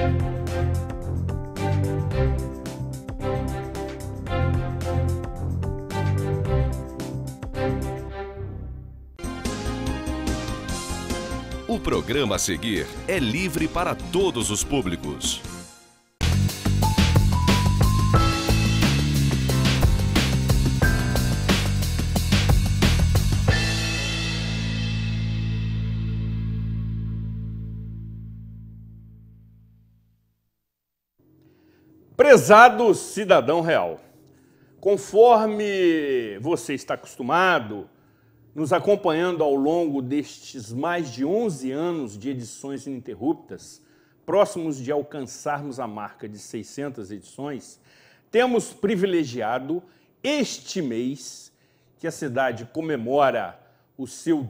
O programa a seguir é livre para todos os públicos. Prezado cidadão real, conforme você está acostumado, nos acompanhando ao longo destes mais de 11 anos de edições ininterruptas, próximos de alcançarmos a marca de 600 edições, temos privilegiado este mês que a cidade comemora o seu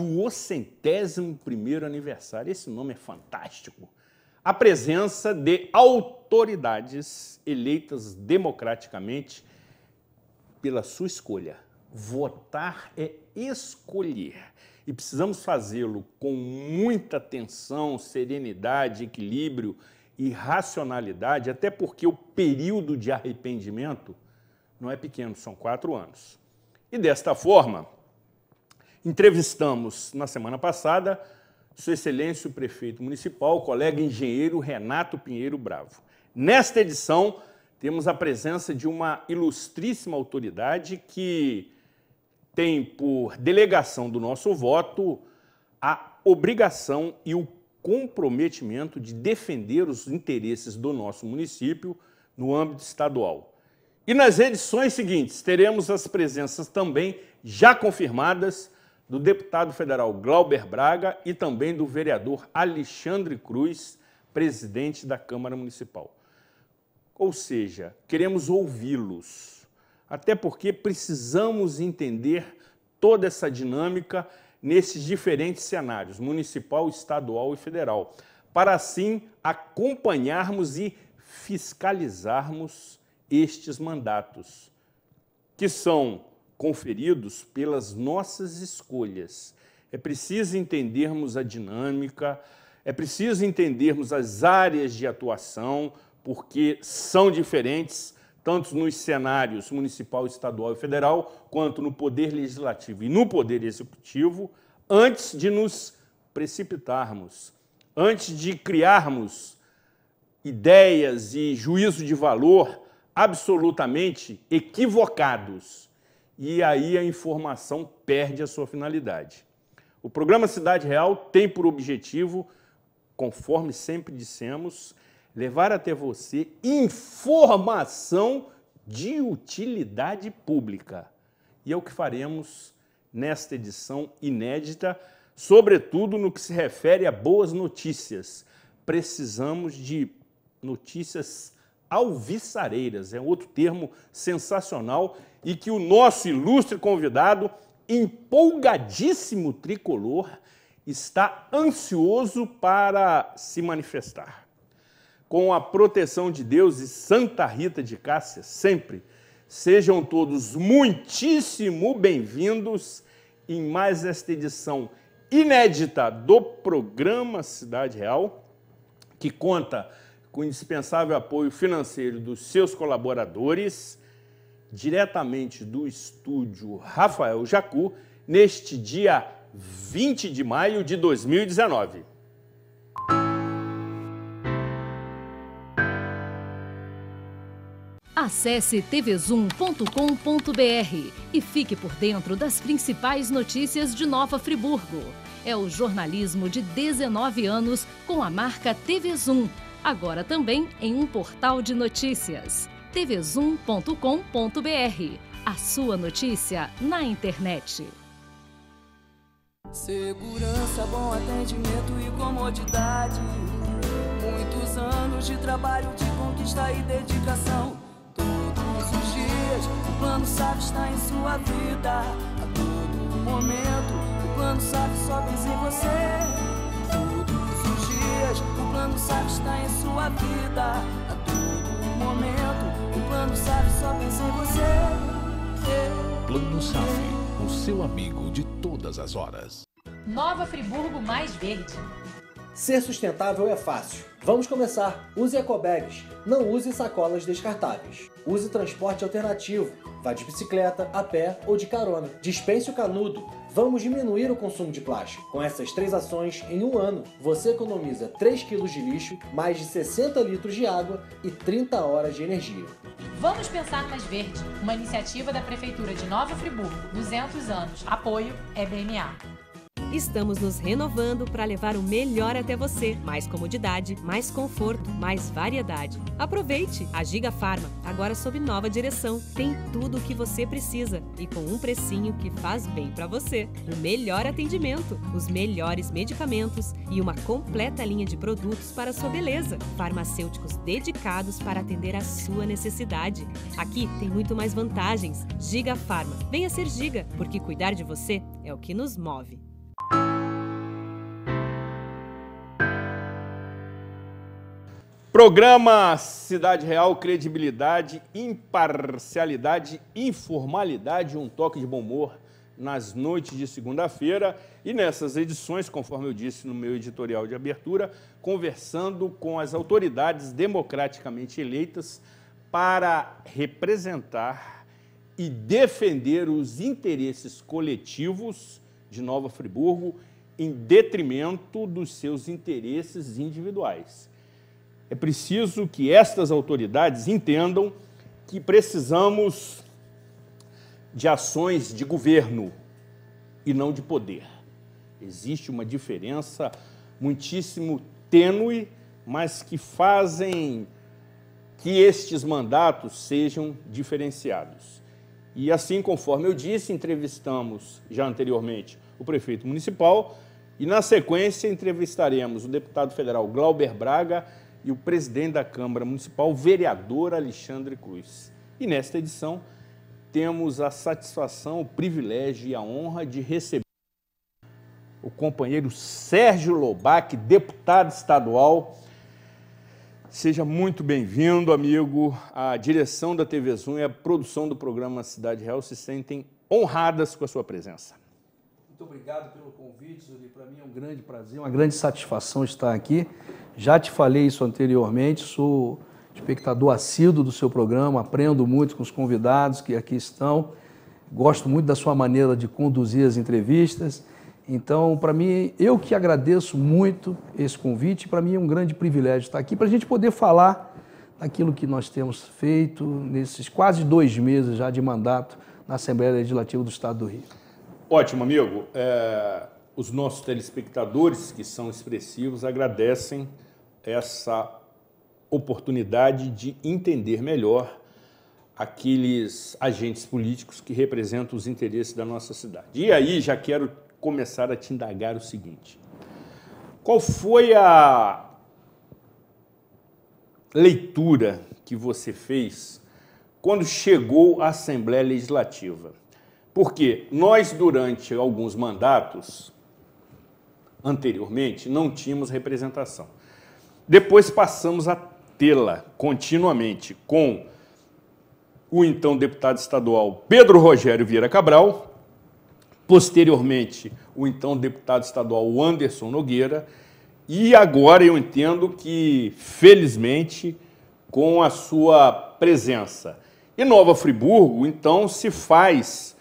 201º aniversário. Esse nome é fantástico. A presença de autoridades eleitas democraticamente pela sua escolha. Votar é escolher. E precisamos fazê-lo com muita atenção, serenidade, equilíbrio e racionalidade, até porque o período de arrependimento não é pequeno, são 4 anos. E desta forma, entrevistamos na semana passada Sua Excelência o Prefeito Municipal, o colega engenheiro Renato Pinheiro Bravo. Nesta edição, temos a presença de uma ilustríssima autoridade que tem por delegação do nosso voto a obrigação e o comprometimento de defender os interesses do nosso município no âmbito estadual. E nas edições seguintes, teremos as presenças também já confirmadas do deputado federal Glauber Braga e também do vereador Alexandre Cruz, presidente da Câmara Municipal. Ou seja, queremos ouvi-los, até porque precisamos entender toda essa dinâmica nesses diferentes cenários, municipal, estadual e federal, para assim acompanharmos e fiscalizarmos estes mandatos, que são conferidos pelas nossas escolhas. É preciso entendermos a dinâmica, é preciso entendermos as áreas de atuação, porque são diferentes, tanto nos cenários municipal, estadual e federal, quanto no Poder Legislativo e no Poder Executivo, antes de nos precipitarmos, antes de criarmos ideias e juízo de valor absolutamente equivocados. E aí a informação perde a sua finalidade. O programa Cidade Real tem por objetivo, conforme sempre dissemos, levar até você informação de utilidade pública. E é o que faremos nesta edição inédita, sobretudo no que se refere a boas notícias. Precisamos de notícias alviçareiras, é outro termo sensacional e que o nosso ilustre convidado, empolgadíssimo tricolor, está ansioso para se manifestar. Com a proteção de Deus e Santa Rita de Cássia, sempre, sejam todos muitíssimo bem-vindos em mais esta edição inédita do programa Cidade Real, que conta com o indispensável apoio financeiro dos seus colaboradores, diretamente do estúdio Rafael Jacu, neste dia 20 de maio de 2019. Acesse tvzoom.com.br e fique por dentro das principais notícias de Nova Friburgo. É o jornalismo de 19 anos com a marca TV Zoom, agora também em um portal de notícias. tvzoom.com.br, a sua notícia na internet. Segurança, bom atendimento e comodidade. Muitos anos de trabalho, de conquista e dedicação. Todos os dias, o Plano SAF está em sua vida. A todo momento, o Plano SAF só pensa em você. Todos os dias, o Plano SAF está em sua vida. A todo momento, o Plano SAF só pensa em você. Plano SAF, o seu amigo de todas as horas. Nova Friburgo mais verde. Ser sustentável é fácil. Vamos começar. Use ecobags. Não use sacolas descartáveis. Use transporte alternativo. Vá de bicicleta, a pé ou de carona. Dispense o canudo. Vamos diminuir o consumo de plástico. Com essas 3 ações, em um ano, você economiza 3 kg de lixo, mais de 60 litros de água e 30 horas de energia. Vamos pensar mais verde. Uma iniciativa da Prefeitura de Nova Friburgo. 200 anos. Apoio EBMA. Estamos nos renovando para levar o melhor até você. Mais comodidade, mais conforto, mais variedade. Aproveite! A Giga Farma, agora sob nova direção, tem tudo o que você precisa e com um precinho que faz bem para você. O melhor atendimento, os melhores medicamentos e uma completa linha de produtos para a sua beleza. Farmacêuticos dedicados para atender a sua necessidade. Aqui tem muito mais vantagens. Giga Farma. Venha ser Giga, porque cuidar de você é o que nos move. Programa Cidade Real, credibilidade, imparcialidade, informalidade, um toque de bom humor nas noites de segunda-feira e nessas edições, conforme eu disse no meu editorial de abertura, conversando com as autoridades democraticamente eleitas para representar e defender os interesses coletivos de Nova Friburgo em detrimento dos seus interesses individuais. É preciso que estas autoridades entendam que precisamos de ações de governo e não de poder. Existe uma diferença muitíssimo tênue, mas que fazem que estes mandatos sejam diferenciados. E assim, conforme eu disse, entrevistamos já anteriormente o prefeito municipal e, na sequência, entrevistaremos o deputado federal Glauber Braga e o presidente da Câmara Municipal, vereador Alexandre Cruz. E nesta edição temos a satisfação, o privilégio e a honra de receber o companheiro Sérgio Lobac, deputado estadual. Seja muito bem-vindo, amigo. A direção da TV Zoom e a produção do programa Cidade Real se sentem honradas com a sua presença. Muito obrigado pelo convite, Zuri. Para mim é um grande prazer, uma grande satisfação estar aqui. Já te falei isso anteriormente, sou espectador assíduo do seu programa, aprendo muito com os convidados que aqui estão, gosto muito da sua maneira de conduzir as entrevistas. Então, para mim, eu que agradeço muito esse convite, para mim é um grande privilégio estar aqui para a gente poder falar daquilo que nós temos feito nesses quase 2 meses já de mandato na Assembleia Legislativa do Estado do Rio. Ótimo, amigo. Os nossos telespectadores, que são expressivos, agradecem essa oportunidade de entender melhor aqueles agentes políticos que representam os interesses da nossa cidade. E aí já quero começar a te indagar o seguinte: qual foi a leitura que você fez quando chegou à Assembleia Legislativa? Porque nós, durante alguns mandatos anteriormente, não tínhamos representação. Depois passamos a tê-la continuamente com o então deputado estadual Pedro Rogério Vieira Cabral, posteriormente o então deputado estadual Anderson Nogueira, e agora eu entendo que, felizmente, com a sua presença. E Nova Friburgo, então, se faz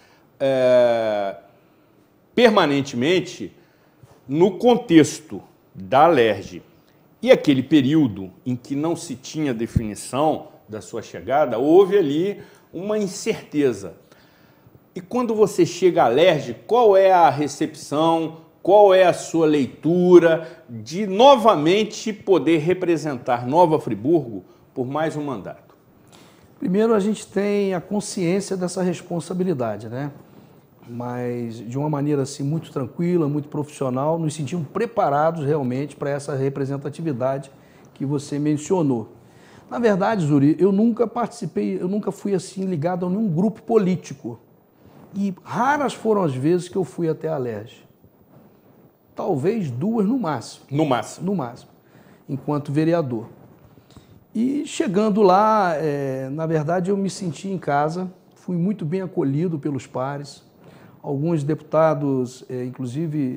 permanentemente no contexto da Alerj. E aquele período em que não se tinha definição da sua chegada, houve ali uma incerteza. E quando você chega à Alerj, qual é a recepção, qual é a sua leitura de novamente poder representar Nova Friburgo por mais um mandato? Primeiro, a gente tem a consciência dessa responsabilidade, né? Mas de uma maneira assim muito tranquila, muito profissional, nos sentimos preparados realmente para essa representatividade que você mencionou. Na verdade, Zuri, eu nunca participei, eu nunca fui assim ligado a nenhum grupo político. E raras foram as vezes que eu fui até a Alerj. Talvez 2 no máximo. No máximo. No máximo, enquanto vereador. E chegando lá, na verdade, eu me senti em casa, fui muito bem acolhido pelos pares. Alguns deputados, inclusive,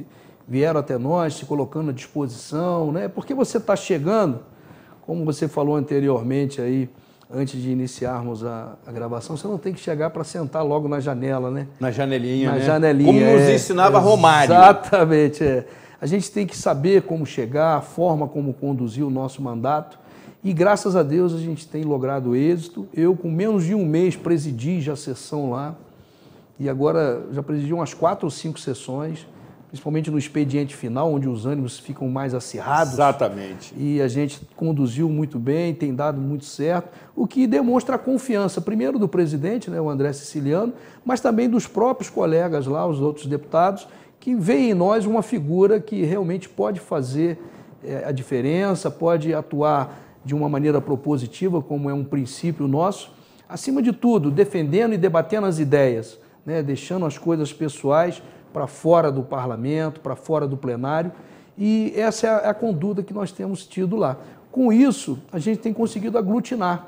vieram até nós, se colocando à disposição, né? Porque você está chegando, como você falou anteriormente aí, antes de iniciarmos a gravação, você não tem que chegar para sentar logo na janela, né? Na janelinha, na né? janelinha. Como nos ensinava Romário. Exatamente. A gente tem que saber como chegar, a forma como conduzir o nosso mandato. E graças a Deus a gente tem logrado êxito. Eu, com menos de um mês, presidi já a sessão lá. E agora já presidi umas 4 ou 5 sessões, principalmente no expediente final, onde os ânimos ficam mais acirrados. Exatamente. E a gente conduziu muito bem, tem dado muito certo, o que demonstra a confiança, primeiro do presidente, né, o André Siciliano, mas também dos próprios colegas lá, os outros deputados, que veem em nós uma figura que realmente pode fazer a diferença, pode atuar de uma maneira propositiva, como é um princípio nosso, acima de tudo, defendendo e debatendo as ideias, né, deixando as coisas pessoais para fora do parlamento, para fora do plenário, e essa é a conduta que nós temos tido lá. Com isso, a gente tem conseguido aglutinar.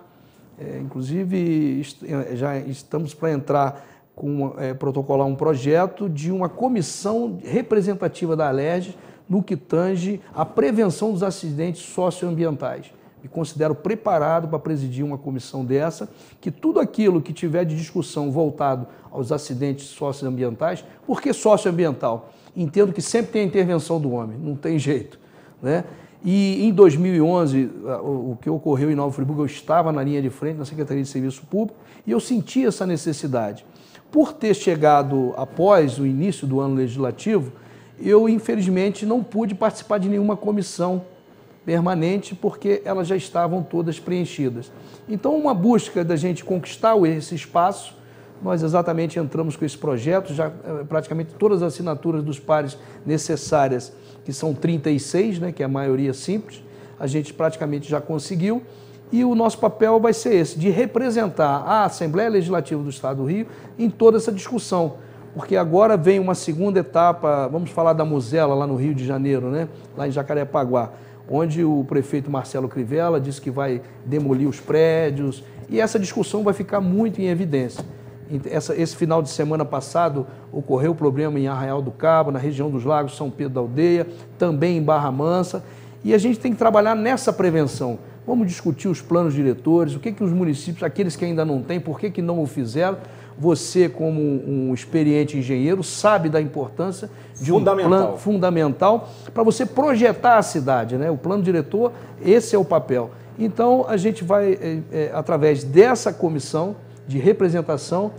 Inclusive, já estamos para entrar protocolar um projeto de uma comissão representativa da Alerj no que tange à prevenção dos acidentes socioambientais. Me considero preparado para presidir uma comissão dessa, que tudo aquilo que tiver de discussão voltado aos acidentes socioambientais, por que socioambiental? Entendo que sempre tem a intervenção do homem, não tem jeito, né? E em 2011, o que ocorreu em Nova Friburgo, eu estava na linha de frente, na Secretaria de Serviço Público, e eu senti essa necessidade. Por ter chegado após o início do ano legislativo, eu, infelizmente, não pude participar de nenhuma comissão permanente, porque elas já estavam todas preenchidas. Então, uma busca da gente conquistar esse espaço, nós exatamente entramos com esse projeto, já praticamente todas as assinaturas dos pares necessárias, que são 36, né, que é a maioria simples, a gente praticamente já conseguiu, e o nosso papel vai ser esse, de representar a Assembleia Legislativa do Estado do Rio em toda essa discussão, porque agora vem uma segunda etapa, vamos falar da Mosela, lá no Rio de Janeiro, né, lá em Jacarepaguá, onde o prefeito Marcelo Crivella disse que vai demolir os prédios, e essa discussão vai ficar muito em evidência. Esse final de semana passado ocorreu o problema em Arraial do Cabo, na região dos Lagos, São Pedro da Aldeia, também em Barra Mansa, e a gente tem que trabalhar nessa prevenção. Vamos discutir os planos diretores, o que os municípios, aqueles que ainda não têm, por que não o fizeram. Você, como um experiente engenheiro, sabe da importância de um plano fundamental para você projetar a cidade, né? O plano diretor, esse é o papel. Então, a gente vai, através dessa comissão de representação,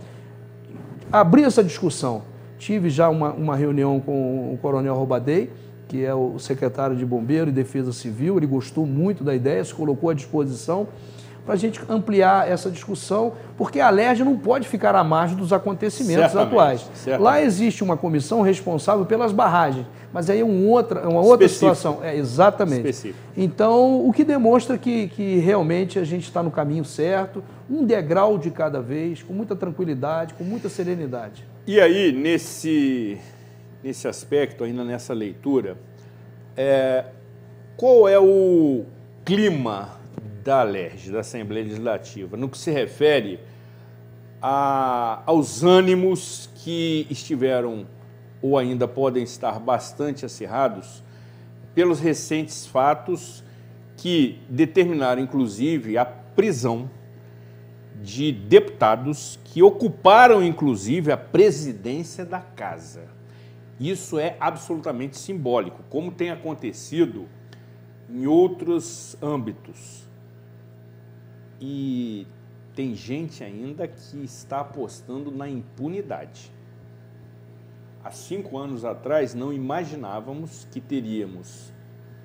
abrir essa discussão. Tive já uma reunião com o Coronel Robadei, que é o secretário de Bombeiro e Defesa Civil, ele gostou muito da ideia, se colocou à disposição para a gente ampliar essa discussão, porque a Alerj não pode ficar à margem dos acontecimentos atuais. Lá existe uma comissão responsável pelas barragens, mas aí é uma outra situação. Exatamente. Específico. Então, o que demonstra que realmente a gente está no caminho certo, um degrau de cada vez, com muita tranquilidade, com muita serenidade. E aí, nesse aspecto, ainda nessa leitura, qual é o clima da Alerj, da Assembleia Legislativa, no que se refere aos ânimos que estiveram ou ainda podem estar bastante acirrados pelos recentes fatos que determinaram, inclusive, a prisão de deputados que ocuparam, inclusive, a presidência da Casa. Isso é absolutamente simbólico, como tem acontecido em outros âmbitos. E tem gente ainda que está apostando na impunidade. Há 5 anos atrás, não imaginávamos que teríamos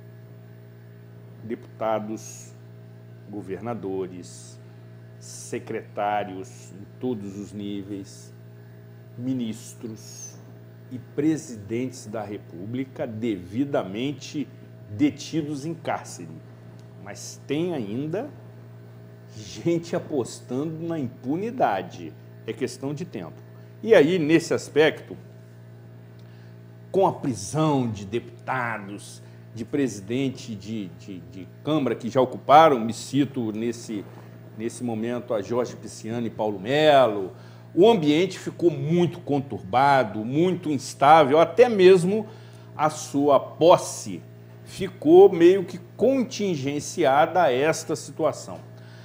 deputados, governadores, secretários em todos os níveis, ministros e presidentes da República devidamente detidos em cárcere. Mas tem ainda gente apostando na impunidade. É questão de tempo. E aí, nesse aspecto, com a prisão de deputados, de presidente de Câmara que já ocuparam, me cito nesse momento a Jorge Pisciani e Paulo Melo, o ambiente ficou muito conturbado, muito instável, até mesmo a sua posse ficou meio que contingenciada a esta situação.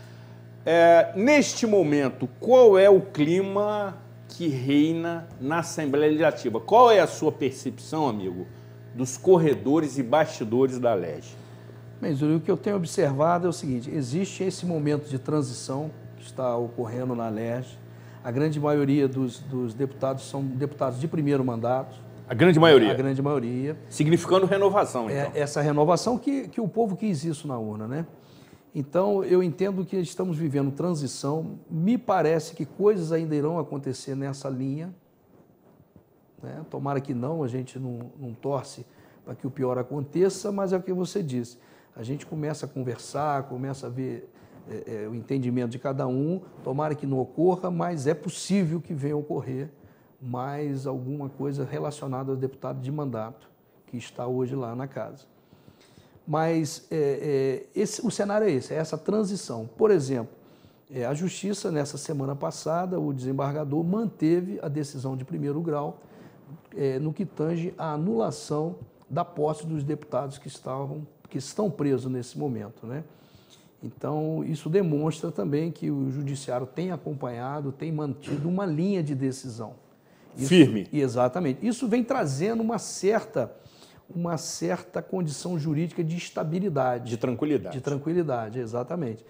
Neste momento, qual é o clima que reina na Assembleia Legislativa? Qual é a sua percepção, amigo, dos corredores e bastidores da LERJ? Bem, Zuri, o que eu tenho observado é o seguinte: existe esse momento de transição que está ocorrendo na LERJ. A grande maioria dos deputados são deputados de primeiro mandato. A grande maioria? A grande maioria. Significando renovação, então. Essa renovação que o povo quis isso na urna, né? Então, eu entendo que estamos vivendo transição. Me parece que coisas ainda irão acontecer nessa linha, né? Tomara que não, a gente não torce para que o pior aconteça, mas é o que você disse. A gente começa a conversar, começa a ver o entendimento de cada um. Tomara que não ocorra, mas é possível que venha a ocorrer mais alguma coisa relacionada ao deputado de mandato que está hoje lá na casa. Mas o cenário é esse, é essa transição. Por exemplo, a Justiça, nessa semana passada, o desembargador manteve a decisão de primeiro grau no que tange à anulação da posse dos deputados que estão presos nesse momento, né? Então, isso demonstra também que o Judiciário tem acompanhado, tem mantido uma linha de decisão. Firme. Exatamente. Isso vem trazendo uma certa condição jurídica de estabilidade. De tranquilidade. De tranquilidade, exatamente.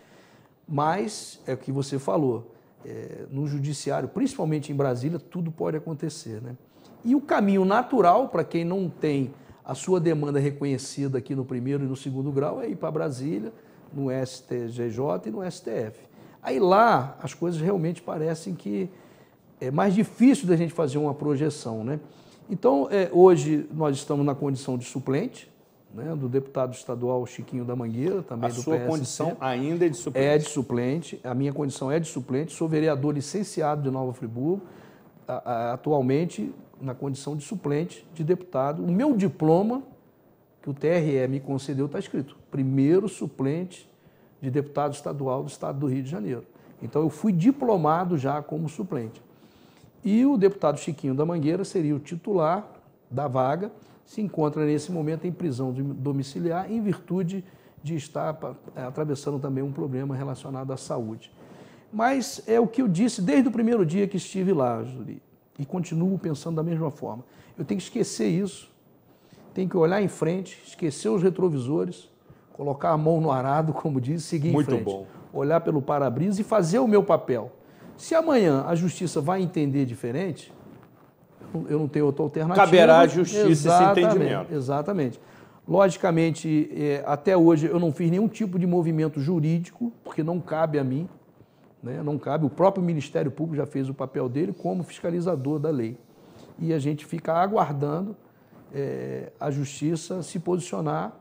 Mas, é o que você falou, no Judiciário, principalmente em Brasília, tudo pode acontecer, né? E o caminho natural, para quem não tem a sua demanda reconhecida aqui no primeiro e no segundo grau, é ir para Brasília, no STJJ e no STF. Aí lá, as coisas realmente parecem que é mais difícil da gente fazer uma projeção, né? Então, hoje nós estamos na condição de suplente, né, do deputado estadual Chiquinho da Mangueira, também do PSC. A sua condição ainda é de suplente? É de suplente, a minha condição é de suplente, sou vereador licenciado de Nova Friburgo, atualmente na condição de suplente de deputado. O meu diploma, que o TRE me concedeu, está escrito: primeiro suplente de deputado estadual do estado do Rio de Janeiro. Então, eu fui diplomado já como suplente. E o deputado Chiquinho da Mangueira seria o titular da vaga, se encontra nesse momento em prisão domiciliar em virtude de estar atravessando também um problema relacionado à saúde. Mas é o que eu disse desde o primeiro dia que estive lá, Júlio, e continuo pensando da mesma forma. Eu tenho que esquecer isso, tenho que olhar em frente, esquecer os retrovisores, colocar a mão no arado, como diz, seguir em frente. Muito bom. Olhar pelo para-brisa e fazer o meu papel. Se amanhã a Justiça vai entender diferente, eu não tenho outra alternativa. Caberá à Justiça esse entendimento. Exatamente. Logicamente, até hoje eu não fiz nenhum tipo de movimento jurídico, porque não cabe a mim, né? Não cabe. O próprio Ministério Público já fez o papel dele como fiscalizador da lei. E a gente fica aguardando a Justiça se posicionar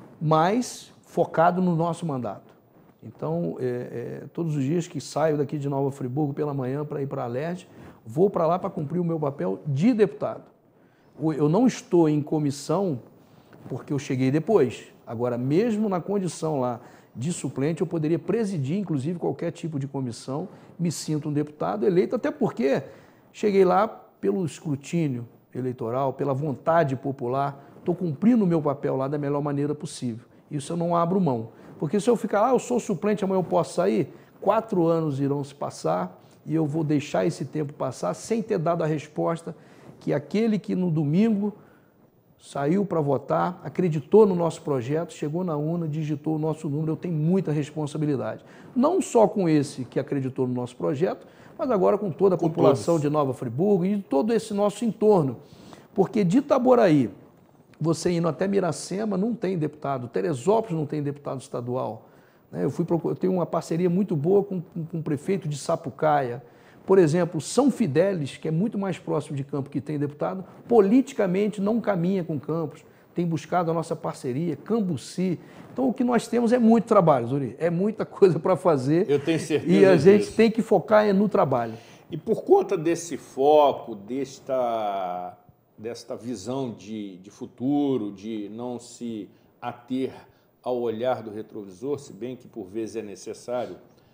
mais focado no nosso mandato. Então, todos os dias que saio daqui de Nova Friburgo pela manhã para ir para a LERJ, vou para lá para cumprir o meu papel de deputado. Eu não estou em comissão porque eu cheguei depois. Agora, mesmo na condição lá de suplente, eu poderia presidir, inclusive, qualquer tipo de comissão. Me sinto um deputado eleito, até porque cheguei lá pelo escrutínio eleitoral, pela vontade popular. Estou cumprindo o meu papel lá da melhor maneira possível. Isso eu não abro mão. Porque se eu ficar lá, eu sou suplente, amanhã eu posso sair, 4 anos irão se passar e eu vou deixar esse tempo passar sem ter dado a resposta que aquele que no domingo saiu para votar, acreditou no nosso projeto, chegou na urna, digitou o nosso número, eu tenho muita responsabilidade. Não só com esse que acreditou no nosso projeto, mas agora com toda a população de Nova Friburgo e de todo esse nosso entorno. Porque de Itaboraí, você indo até Miracema, não tem deputado. Teresópolis não tem deputado estadual. Eu tenho uma parceria muito boa com o prefeito de Sapucaia. Por exemplo, São Fidélis, que é muito mais próximo de Campos, que tem deputado, politicamente não caminha com Campos. Tem buscado a nossa parceria, Cambuci. Então, o que nós temos é muito trabalho, Zuri. É muita coisa para fazer. Eu tenho certeza E a gente disso. tem que focar no trabalho. E por conta desse foco, desta visão de futuro, de não se ater ao olhar do retrovisor, se bem que por vezes é necessário,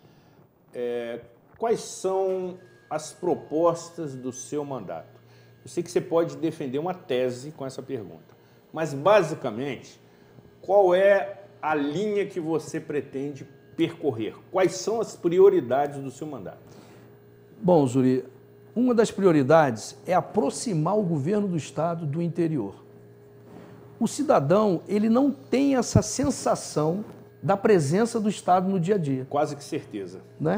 quais são as propostas do seu mandato? Eu sei que você pode defender uma tese com essa pergunta. Mas, basicamente, qual é a linha que você pretende percorrer? Quais são as prioridades do seu mandato? Bom, Zuri, uma das prioridades é aproximar o governo do Estado do interior. O cidadão, ele não tem essa sensação da presença do Estado no dia a dia. Quase que certeza. Né?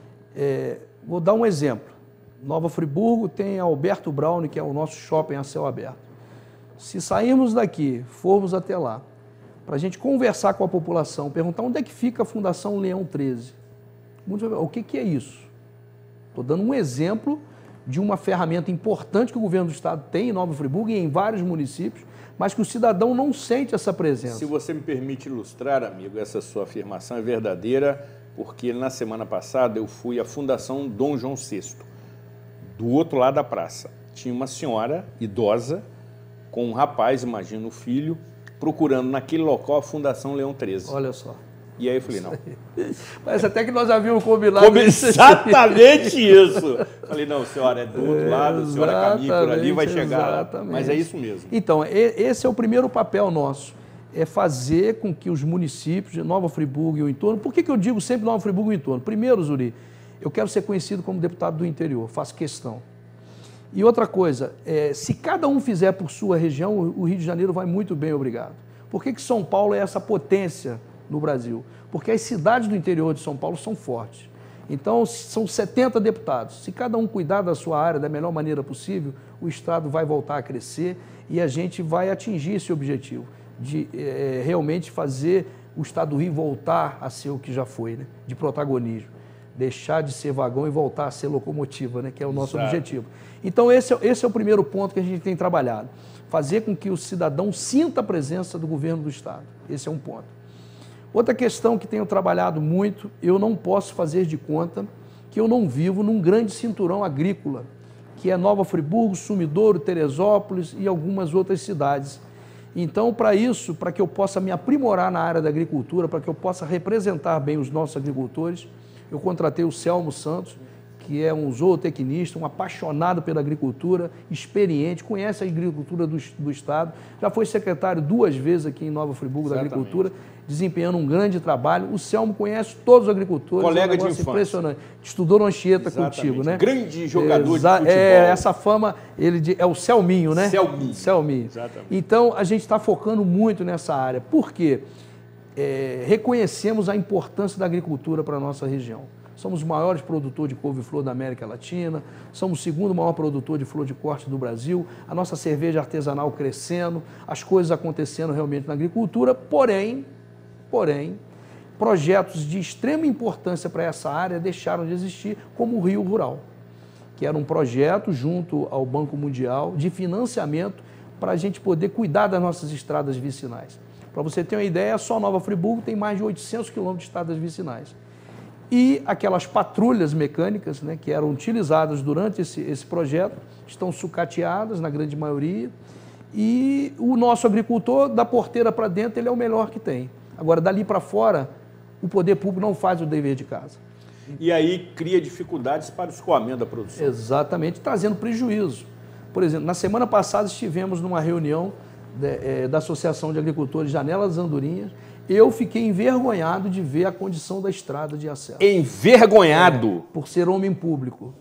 Vou dar um exemplo. Nova Friburgo tem a Alberto Braune, que é o nosso shopping a céu aberto. Se sairmos daqui, formos até lá, para a gente conversar com a população, perguntar onde é que fica a Fundação Leão 13. O que é isso? Estou dando um exemplo de uma ferramenta importante que o governo do Estado tem em Nova Friburgo e em vários municípios, mas que o cidadão não sente essa presença. Se você me permite ilustrar, amigo, essa sua afirmação é verdadeira, porque na semana passada eu fui à Fundação Dom João VI, do outro lado da praça. Tinha uma senhora idosa com um rapaz, imagina o filho, procurando naquele local a Fundação Leão 13. Olha só. E aí eu falei, não. Parece até que nós havíamos combinado. Exatamente isso. Falei, não, senhora, é do outro lado, a senhora caminha por ali, vai chegar lá. Mas é isso mesmo. Então, esse é o primeiro papel nosso, é fazer com que os municípios de Nova Friburgo e o entorno... Por que eu digo sempre Nova Friburgo e o entorno? Primeiro, Zuri, eu quero ser conhecido como deputado do interior, faço questão. E outra coisa, se cada um fizer por sua região, o Rio de Janeiro vai muito bem, obrigado. Por que São Paulo é essa potência no Brasil? Porque as cidades do interior de São Paulo são fortes. Então, são 70 deputados. Se cada um cuidar da sua área da melhor maneira possível, o Estado vai voltar a crescer e a gente vai atingir esse objetivo de realmente fazer o Estado do Rio voltar a ser o que já foi, né? De protagonismo. Deixar de ser vagão e voltar a ser locomotiva, né? Que é o nosso objetivo. Então, esse é o primeiro ponto que a gente tem trabalhado. Fazer com que o cidadão sinta a presença do governo do Estado. Esse é um ponto. Outra questão que tenho trabalhado muito, eu não posso fazer de conta que eu não vivo num grande cinturão agrícola, que é Nova Friburgo, Sumidouro, Teresópolis e algumas outras cidades. Então, para isso, para que eu possa me aprimorar na área da agricultura, para que eu possa representar bem os nossos agricultores, eu contratei o Selmo Santos, que é um zootecnista, um apaixonado pela agricultura, experiente, conhece a agricultura do Estado, já foi secretário 2 vezes aqui em Nova Friburgo da Agricultura, desempenhando um grande trabalho. O Selmo conhece todos os agricultores. Colega de infância. Impressionante. Estudou no Anchieta contigo, né? Grande jogador de futebol. Essa fama, é o Selminho, né? Selminho. Exatamente. Então, a gente está focando muito nessa área. Por quê? Reconhecemos a importância da agricultura para a nossa região. Somos o maior produtor de couve-flor da América Latina, somos o segundo maior produtor de flor de corte do Brasil, a nossa cerveja artesanal crescendo, as coisas acontecendo realmente na agricultura, porém, projetos de extrema importância para essa área deixaram de existir, como o Rio Rural, que era um projeto junto ao Banco Mundial de financiamento para a gente poder cuidar das nossas estradas vicinais. Para você ter uma ideia, só Nova Friburgo tem mais de 800 quilômetros de estradas vicinais. E aquelas patrulhas mecânicas, né, que eram utilizadas durante esse projeto, estão sucateadas na grande maioria, e o nosso agricultor, da porteira para dentro, ele é o melhor que tem. Agora, dali para fora, o poder público não faz o dever de casa. E aí cria dificuldades para o escoamento da produção. Exatamente, trazendo prejuízo. Por exemplo, na semana passada estivemos numa reunião da Associação de Agricultores Janela das Andorinhas. Eu fiquei envergonhado de ver a condição da estrada de acesso. Envergonhado? Por ser homem público.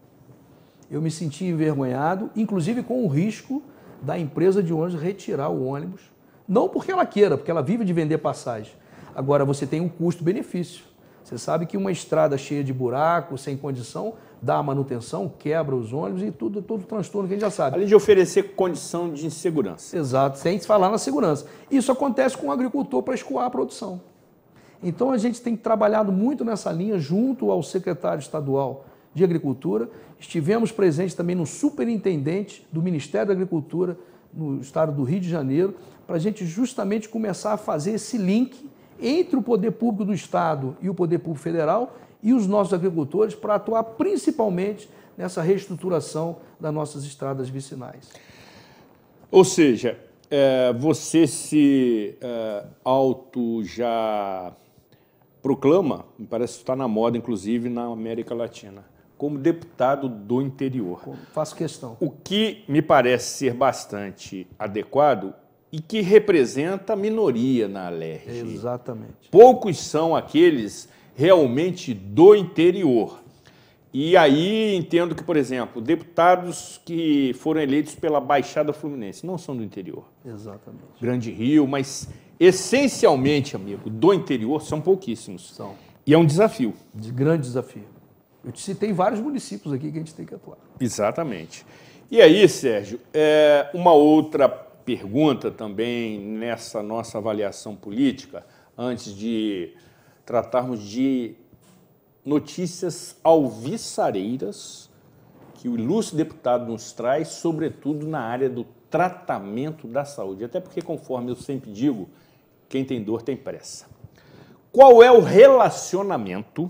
Eu me senti envergonhado, inclusive com o risco da empresa de ônibus retirar o ônibus. Não porque ela queira, porque ela vive de vender passagem. Agora, você tem um custo-benefício. Você sabe que uma estrada cheia de buraco, sem condição, dá a manutenção, quebra os ônibus e todo o transtorno que a gente já sabe. Além de oferecer condição de insegurança. Exato, sem falar na segurança. Isso acontece com o agricultor para escoar a produção. Então, a gente tem trabalhado muito nessa linha junto ao secretário estadual de Agricultura. Estivemos presentes também no superintendente do Ministério da Agricultura no estado do Rio de Janeiro, para a gente justamente começar a fazer esse link entre o poder público do Estado e o poder público federal e os nossos agricultores para atuar principalmente nessa reestruturação das nossas estradas vicinais. Ou seja, você se auto já proclama, me parece que está na moda, inclusive na América Latina, como deputado do interior. Faço questão. O que me parece ser bastante adequado e que representa a minoria na Alerj. Exatamente. Poucos são aqueles realmente do interior. E aí entendo que, por exemplo, deputados que foram eleitos pela Baixada Fluminense não são do interior. Exatamente. Grande Rio, mas essencialmente, amigo, do interior são pouquíssimos. São. E é um desafio. De grande desafio. Eu te citei vários municípios aqui que a gente tem que atuar. Exatamente. E aí, Sérgio, uma outra pergunta também nessa nossa avaliação política, antes de tratarmos de notícias alvissareiras que o ilustre deputado nos traz, sobretudo na área do tratamento da saúde. Até porque, conforme eu sempre digo, quem tem dor tem pressa. Qual é o relacionamento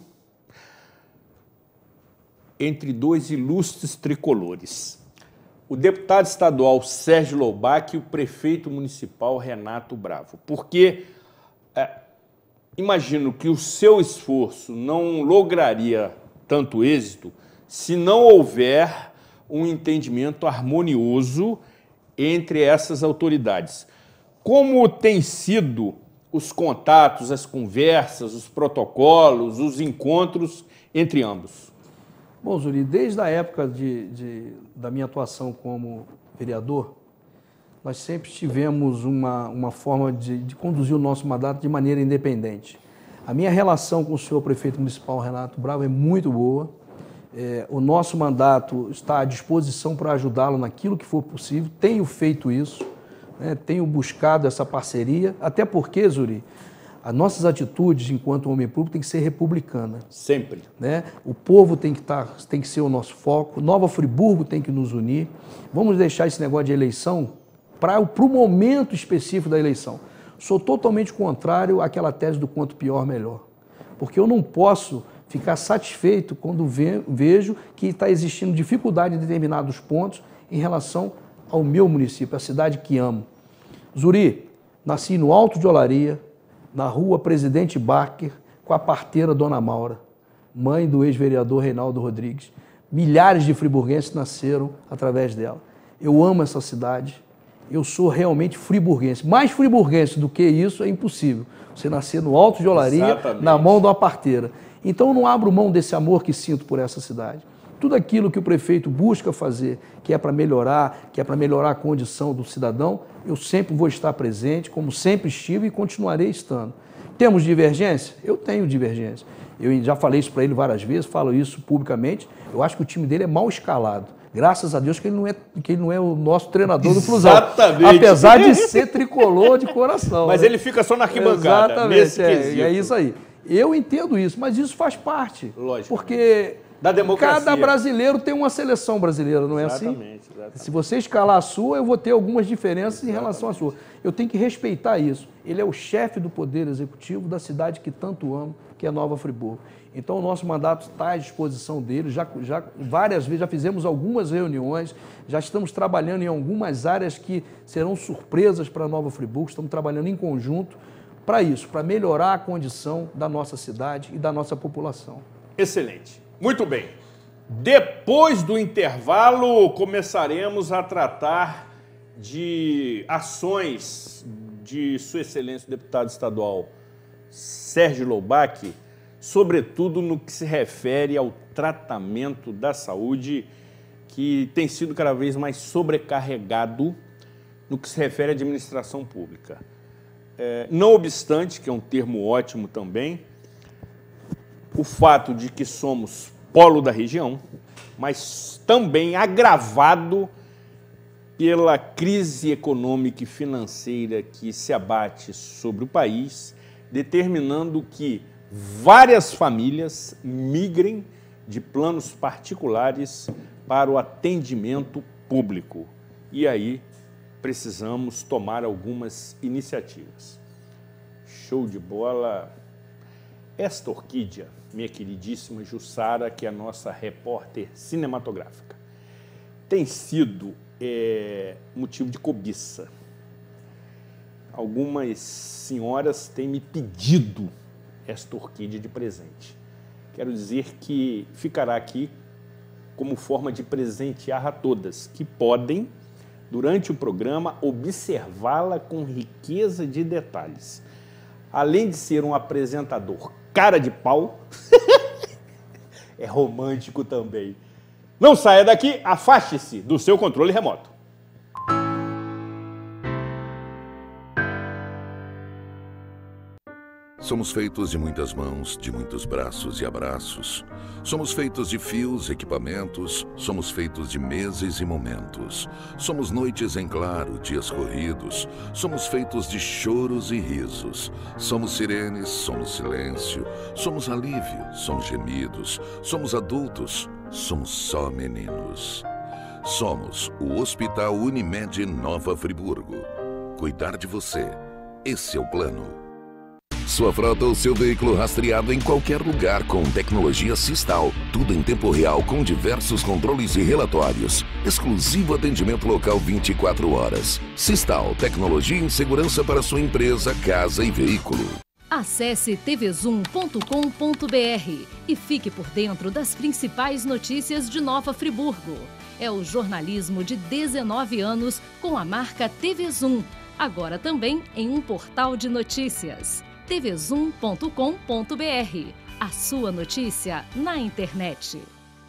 entre dois ilustres tricolores? O deputado estadual Sérgio Loubach e o prefeito municipal Renato Bravo. Porque imagino que o seu esforço não lograria tanto êxito se não houver um entendimento harmonioso entre essas autoridades. Como tem sido os contatos, as conversas, os protocolos, os encontros entre ambos? Bom, Zuri, desde a época da minha atuação como vereador, nós sempre tivemos uma forma de conduzir o nosso mandato de maneira independente. A minha relação com o senhor prefeito municipal, Renato Bravo, é muito boa. O nosso mandato está à disposição para ajudá-lo naquilo que for possível. Tenho feito isso, né? Tenho buscado essa parceria, até porque, Zuri, as nossas atitudes enquanto homem público tem que ser republicana. Sempre. Né? O povo tem que ser o nosso foco, Nova Friburgo tem que nos unir. Vamos deixar esse negócio de eleição para o momento específico da eleição. Sou totalmente contrário àquela tese do quanto pior, melhor. Porque eu não posso ficar satisfeito quando vejo que está existindo dificuldade em determinados pontos em relação ao meu município, a cidade que amo. Zuri, nasci no Alto de Olaria, na rua Presidente Barker, com a parteira Dona Maura, mãe do ex-vereador Reinaldo Rodrigues. Milhares de friburguenses nasceram através dela. Eu amo essa cidade, eu sou realmente friburguense. Mais friburguense do que isso é impossível. Você nascer no Alto de Olaria, exatamente, na mão de uma parteira. Então eu não abro mão desse amor que sinto por essa cidade. Tudo aquilo que o prefeito busca fazer, que é para melhorar a condição do cidadão, eu sempre vou estar presente, como sempre estive e continuarei estando. Temos divergência? Eu tenho divergência. Eu já falei isso para ele várias vezes, falo isso publicamente. Eu acho que o time dele é mal escalado. Graças a Deus que ele não é o nosso treinador do Flusão. Exatamente. Apesar de ser tricolor de coração. Mas ele fica só na arquibancada. Exatamente, é isso aí. Eu entendo isso, mas isso faz parte. Lógico. Porque da democracia. Cada brasileiro tem uma seleção brasileira, não é exatamente, assim? Exatamente. Se você escalar a sua, eu vou ter algumas diferenças em relação à sua. Eu tenho que respeitar isso. Ele é o chefe do Poder Executivo da cidade que tanto amo, que é Nova Friburgo. Então, o nosso mandato está à disposição dele. Já várias vezes, já fizemos algumas reuniões, já estamos trabalhando em algumas áreas que serão surpresas para Nova Friburgo. Estamos trabalhando em conjunto para isso, para melhorar a condição da nossa cidade e da nossa população. Excelente. Muito bem. Depois do intervalo, começaremos a tratar de ações de Sua Excelência o Deputado Estadual Sérgio Loubach, sobretudo no que se refere ao tratamento da saúde, que tem sido cada vez mais sobrecarregado no que se refere à administração pública. Não obstante, que é um termo ótimo também, o fato de que somos polo da região, mas também agravado pela crise econômica e financeira que se abate sobre o país, determinando que várias famílias migrem de planos particulares para o atendimento público. E aí precisamos tomar algumas iniciativas. Show de bola! Esta orquídea, minha queridíssima Jussara, que é a nossa repórter cinematográfica, tem sido motivo de cobiça. Algumas senhoras têm me pedido esta orquídea de presente. Quero dizer que ficará aqui como forma de presentear a todas que podem durante o programa, observá-la com riqueza de detalhes. Além de ser um apresentador cara de pau, é romântico também. Não saia daqui, afaste-se do seu controle remoto. Somos feitos de muitas mãos, de muitos braços e abraços. Somos feitos de fios, equipamentos. Somos feitos de meses e momentos. Somos noites em claro, dias corridos. Somos feitos de choros e risos. Somos sirenes, somos silêncio. Somos alívio, somos gemidos. Somos adultos, somos só meninos. Somos o Hospital Unimed Nova Friburgo. Cuidar de você. Esse é o plano. Sua frota ou seu veículo rastreado em qualquer lugar com tecnologia Sistal. Tudo em tempo real com diversos controles e relatórios. Exclusivo atendimento local 24 horas. Sistal, tecnologia em segurança para sua empresa, casa e veículo. Acesse tvzoom.com.br e fique por dentro das principais notícias de Nova Friburgo. É o jornalismo de 19 anos com a marca TV Zoom. Agora também em um portal de notícias. tvzoom.com.br. A sua notícia na internet.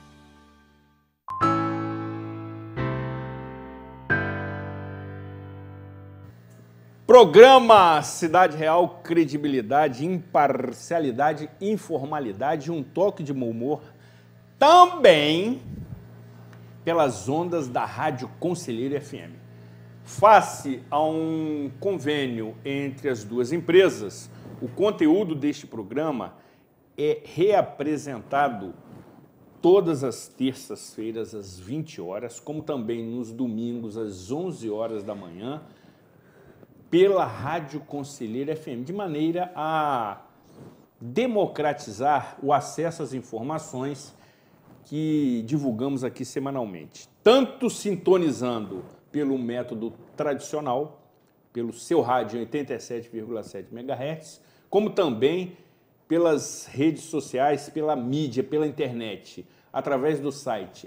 Programa Cidade Real, credibilidade, imparcialidade, informalidade e um toque de bom humor. Também pelas ondas da Rádio Conselheiro FM. Face a um convênio entre as duas empresas, o conteúdo deste programa é reapresentado todas as terças-feiras às 20 horas, como também nos domingos às 11 horas da manhã, pela Rádio Conselheiro FM, de maneira a democratizar o acesso às informações que divulgamos aqui semanalmente, tanto sintonizando pelo método tradicional, pelo seu rádio em 87,7 MHz, como também pelas redes sociais, pela mídia, pela internet, através do site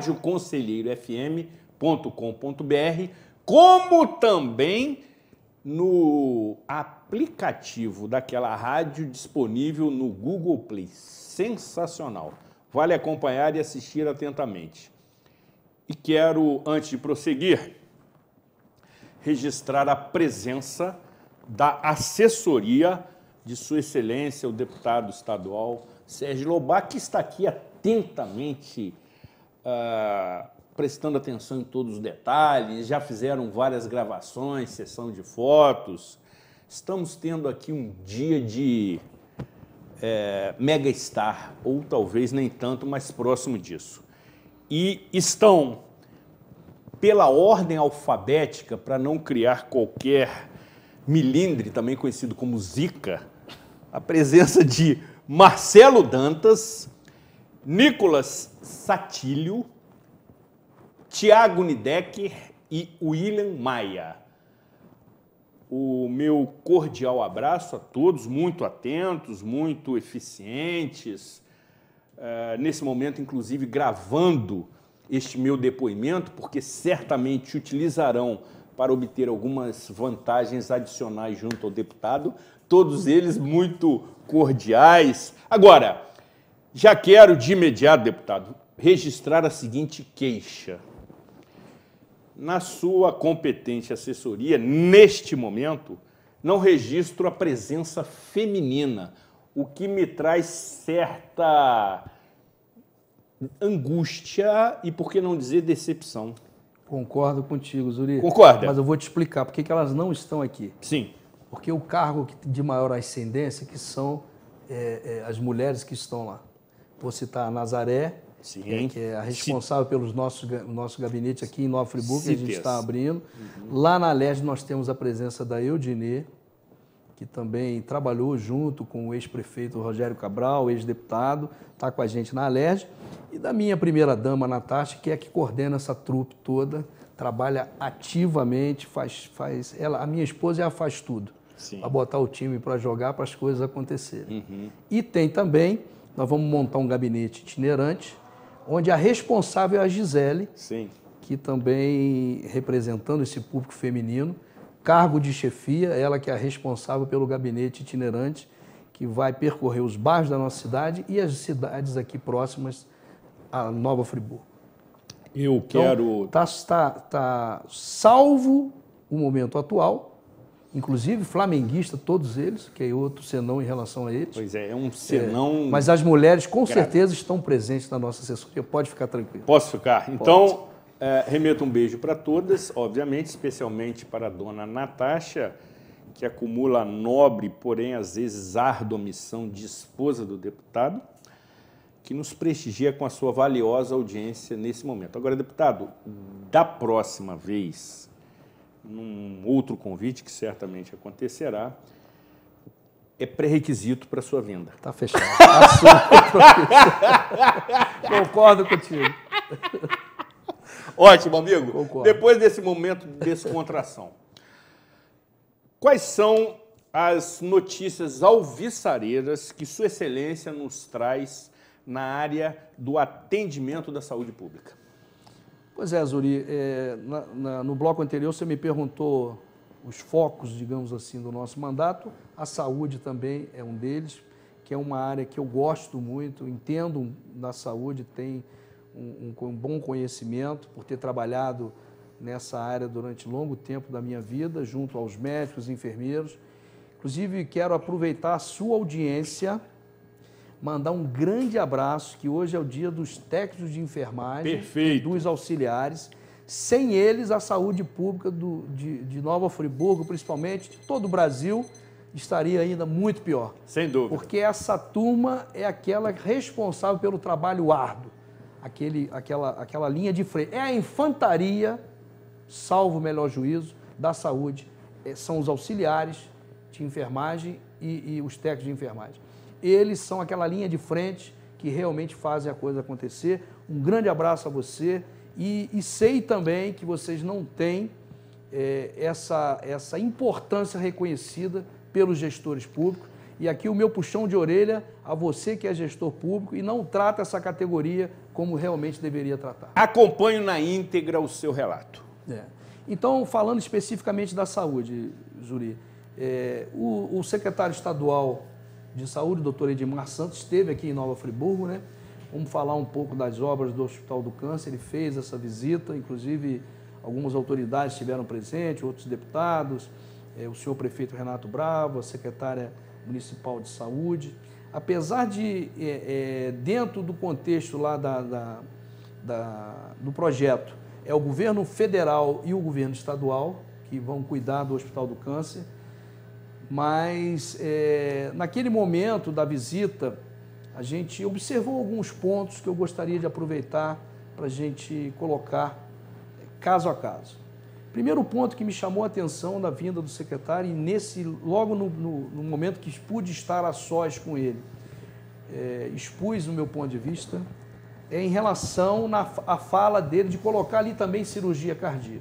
radioconselheirofm.com.br, como também no aplicativo daquela rádio disponível no Google Play. Sensacional. Vale acompanhar e assistir atentamente. E quero, antes de prosseguir, registrar a presença da assessoria de Sua Excelência, o deputado estadual Sérgio Lobac, que está aqui atentamente prestando atenção em todos os detalhes. Já fizeram várias gravações, sessão de fotos. Estamos tendo aqui um dia de mega star, ou talvez nem tanto, mas próximo disso. E estão, pela ordem alfabética, para não criar qualquer milindre, também conhecido como Zika, a presença de Marcelo Dantas, Nicolas Satílio, Tiago Nidecker e William Maia. O meu cordial abraço a todos, muito atentos, muito eficientes, nesse momento, inclusive, gravando este meu depoimento, porque certamente utilizarão para obter algumas vantagens adicionais junto ao deputado, todos eles muito cordiais. Agora, já quero de imediato, deputado, registrar a seguinte queixa. Na sua competente assessoria, neste momento, não registro a presença feminina, o que me traz certa angústia e, por que não dizer, decepção. Concordo contigo, Zuri. Concorda? Mas eu vou te explicar por que elas não estão aqui. Sim. Porque o cargo de maior ascendência que são as mulheres que estão lá. Vou citar a Nazaré, sim, que é a responsável pelo nosso gabinete aqui em Nova Friburgo, que a gente está abrindo. Uhum. Lá na Alerj nós temos a presença da Eudinê, que também trabalhou junto com o ex-prefeito Rogério Cabral, ex-deputado, está com a gente na Alerj. E da minha primeira-dama, Natasha, que é a que coordena essa trupe toda, trabalha ativamente, a minha esposa ela faz tudo, para botar o time para jogar, para as coisas acontecerem. Uhum. E tem também, nós vamos montar um gabinete itinerante, onde a responsável é a Gisele, sim, que também representando esse público feminino, cargo de chefia, ela que é a responsável pelo gabinete itinerante, que vai percorrer os bairros da nossa cidade e as cidades aqui próximas à Nova Friburgo. Eu quero... Então, tá salvo o momento atual, inclusive flamenguista, todos eles, que é outro senão em relação a eles. Pois é um senão... Mas as mulheres com certeza estão presentes na nossa assessoria, pode ficar tranquilo. Posso ficar? Então, remeto um beijo para todas, obviamente, especialmente para a dona Natasha, que acumula a nobre, porém às vezes árdua missão de esposa do deputado, que nos prestigia com a sua valiosa audiência nesse momento. Agora, deputado, da próxima vez, num outro convite que certamente acontecerá, é pré-requisito para a sua vinda. Tá fechado. Concordo contigo. Ótimo, amigo. Concordo. Depois desse momento de descontração, quais são as notícias alvissareiras que Sua Excelência nos traz na área do atendimento da saúde pública? Pois é, Zuri, no bloco anterior você me perguntou os focos, digamos assim, do nosso mandato. A saúde também é um deles, que é uma área que eu gosto muito, entendo da saúde, tenho um bom conhecimento por ter trabalhado nessa área durante longo tempo da minha vida, junto aos médicos e enfermeiros. Inclusive, quero aproveitar a sua audiência, mandar um grande abraço, que hoje é o dia dos técnicos de enfermagem. Perfeito. E dos auxiliares. Sem eles, a saúde pública de Nova Friburgo, principalmente, de todo o Brasil, estaria ainda muito pior. Sem dúvida. Porque essa turma é aquela responsável pelo trabalho árduo, aquela linha de frente. É a infantaria, salvo o melhor juízo, da saúde. São os auxiliares de enfermagem e os técnicos de enfermagem. Eles são aquela linha de frente que realmente fazem a coisa acontecer. Um grande abraço a você e sei também que vocês não têm essa importância reconhecida pelos gestores públicos. E aqui o meu puxão de orelha a você que é gestor público e não trata essa categoria como realmente deveria tratar. Acompanho na íntegra o seu relato. Então, falando especificamente da saúde, Zuri, o secretário estadual de saúde, o doutor Edmar Santos, esteve aqui em Nova Friburgo, né? Vamos falar um pouco das obras do Hospital do Câncer. Ele fez essa visita, inclusive algumas autoridades estiveram presentes, outros deputados, o senhor prefeito Renato Bravo, a secretária municipal de saúde. Apesar de, dentro do contexto lá do projeto, é o governo federal e o governo estadual que vão cuidar do Hospital do Câncer, mas naquele momento da visita, a gente observou alguns pontos que eu gostaria de aproveitar para a gente colocar caso a caso. Primeiro ponto que me chamou a atenção da vinda do secretário, e logo no momento que pude estar a sós com ele, expus o meu ponto de vista, em relação à fala dele de colocar ali também cirurgia cardíaca.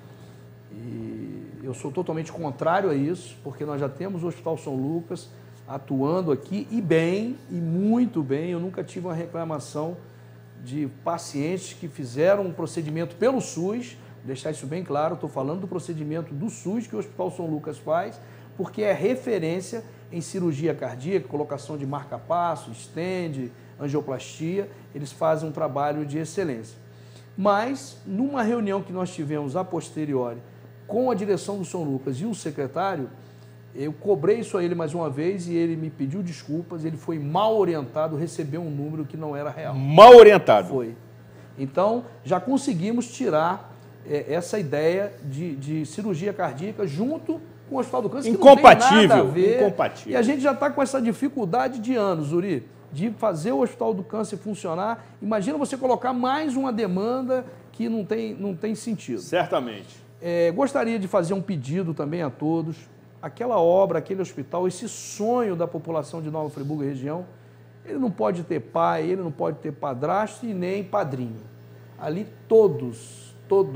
E eu sou totalmente contrário a isso, porque nós já temos o Hospital São Lucas atuando aqui, e bem, e muito bem. Eu nunca tive uma reclamação de pacientes que fizeram um procedimento pelo SUS, deixar isso bem claro, estou falando do procedimento do SUS que o Hospital São Lucas faz, porque é referência em cirurgia cardíaca, colocação de marca-passo, stent, angioplastia, eles fazem um trabalho de excelência. Mas, numa reunião que nós tivemos a posteriori com a direção do São Lucas e o secretário, eu cobrei isso a ele mais uma vez e ele me pediu desculpas, ele foi mal orientado, recebeu um número que não era real. Mal orientado? Foi. Então, já conseguimos tirar essa ideia de cirurgia cardíaca junto com o Hospital do Câncer, que não tem nada a ver. Incompatível. E a gente já está com essa dificuldade de anos, Zuri, de fazer o Hospital do Câncer funcionar. Imagina você colocar mais uma demanda que não tem sentido. Certamente. Gostaria de fazer um pedido também a todos. Aquela obra, aquele hospital, esse sonho da população de Nova Friburgo e região, ele não pode ter pai, ele não pode ter padrasto e nem padrinho. Ali todos,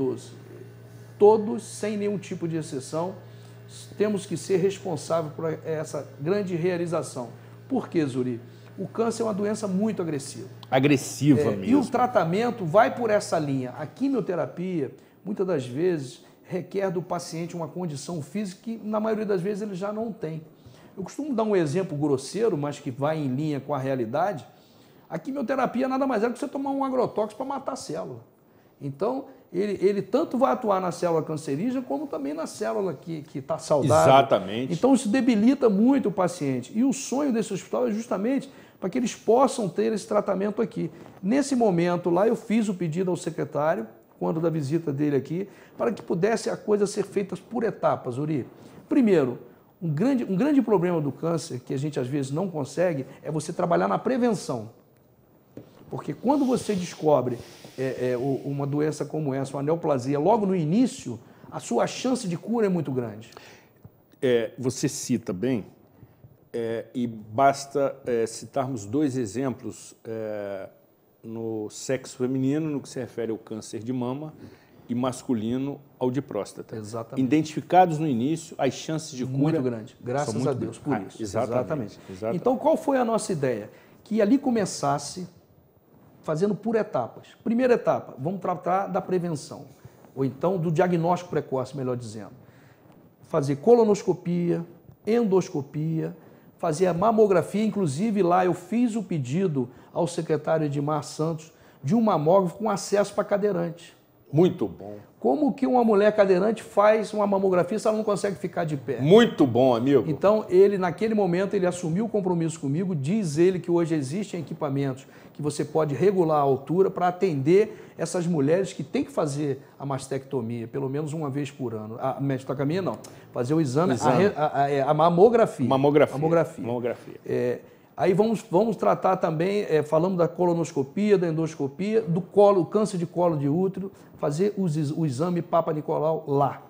sem nenhum tipo de exceção, temos que ser responsáveis por essa grande realização. Por quê, Zuri? o câncer é uma doença muito agressiva. Agressiva mesmo. E o tratamento vai por essa linha. A quimioterapia, muitas das vezes, requer do paciente uma condição física que, na maioria das vezes, ele já não tem. Eu costumo dar um exemplo grosseiro, mas que vai em linha com a realidade. A quimioterapia nada mais é do que você tomar um agrotóxico para matar a célula. Então, ele tanto vai atuar na célula cancerígena, como também na célula que está saudável. Exatamente. Então, isso debilita muito o paciente. E o sonho desse hospital é justamente para que eles possam ter esse tratamento aqui. Nesse momento lá, eu fiz o pedido ao secretário, quando da visita dele aqui, para que pudesse a coisa ser feita por etapas, Uri. Primeiro, um grande problema do câncer, que a gente às vezes não consegue, é você trabalhar na prevenção. Porque quando você descobre uma doença como essa, uma neoplasia, logo no início, a sua chance de cura é muito grande. Você cita bem, e basta citarmos 2 exemplos no sexo feminino, no que se refere ao câncer de mama, e masculino ao de próstata. Exatamente. Identificados no início, as chances de cura muito grande, graças muito a Deus por isso. Exatamente. Então, qual foi a nossa ideia? Que ali começasse fazendo por etapas. Primeira etapa, vamos tratar da prevenção, ou então do diagnóstico precoce, melhor dizendo. Fazer colonoscopia, endoscopia, fazer a mamografia, inclusive lá eu fiz o pedido ao secretário Edmar Santos de um mamógrafo com acesso para cadeirante. Muito bom. Como que uma mulher cadeirante faz uma mamografia se ela não consegue ficar de pé? Muito bom, amigo. Então, ele, naquele momento, ele assumiu o compromisso comigo, diz ele que hoje existem equipamentos que você pode regular a altura para atender essas mulheres que têm que fazer a mastectomia, pelo menos uma vez por ano. A mastectomia não, fazer o exame. A mamografia. Mamografia. Aí vamos tratar também, falamos da colonoscopia, da endoscopia, do colo, câncer de colo de útero, fazer o exame Papa Nicolau lá.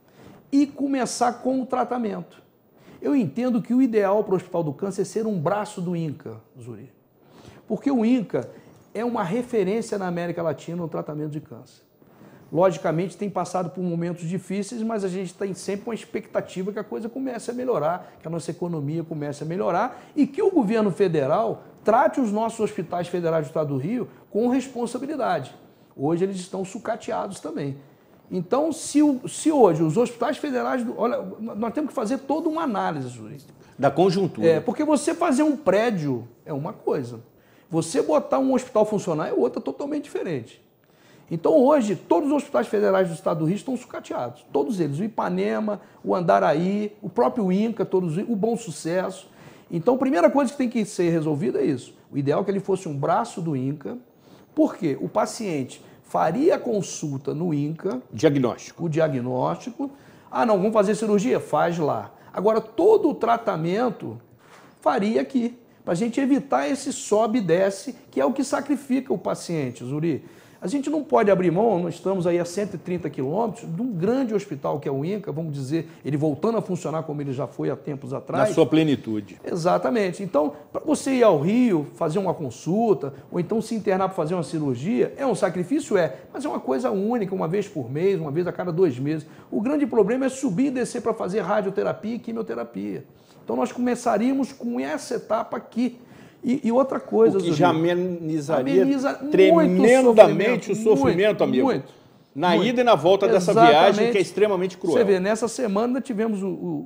E começar com o tratamento. Eu entendo que o ideal para o Hospital do Câncer é ser um braço do INCA, Zuri. Porque o INCA é uma referência na América Latina no tratamento de câncer. Logicamente, tem passado por momentos difíceis, mas a gente tem sempre uma expectativa que a coisa comece a melhorar, que a nossa economia comece a melhorar e que o governo federal trate os nossos hospitais federais do Estado do Rio com responsabilidade. Hoje eles estão sucateados também. Então, se hoje os hospitais federais... Olha, nós temos que fazer toda uma análise, jurídica. Da conjuntura. Porque você fazer um prédio é uma coisa. Você botar um hospital funcionar é outra totalmente diferente. Então, hoje, todos os hospitais federais do Estado do Rio estão sucateados. Todos eles. O Ipanema, o Andaraí, o próprio INCA, o Bom Sucesso. Então, a primeira coisa que tem que ser resolvida é isso. O ideal é que ele fosse um braço do INCA. Por quê? O paciente faria a consulta no INCA. Diagnóstico. O diagnóstico. Ah, não, vamos fazer cirurgia? Faz lá. Agora, todo o tratamento faria aqui. Para a gente evitar esse sobe e desce, que é o que sacrifica o paciente, Zuri. A gente não pode abrir mão, nós estamos aí a 130 quilômetros de um grande hospital que é o INCA, vamos dizer, ele voltando a funcionar como ele já foi há tempos atrás. Na sua plenitude. Exatamente. Então, para você ir ao Rio, fazer uma consulta, ou então se internar para fazer uma cirurgia, é um sacrifício? Mas é uma coisa única, uma vez por mês, uma vez a cada 2 meses. O grande problema é subir e descer para fazer radioterapia e quimioterapia. Então, nós começaríamos com essa etapa aqui. E outra coisa... O que já amenizaria ameniza tremendamente o sofrimento, amigo. Na ida e na volta dessa viagem, que é extremamente cruel. Você vê, nessa semana tivemos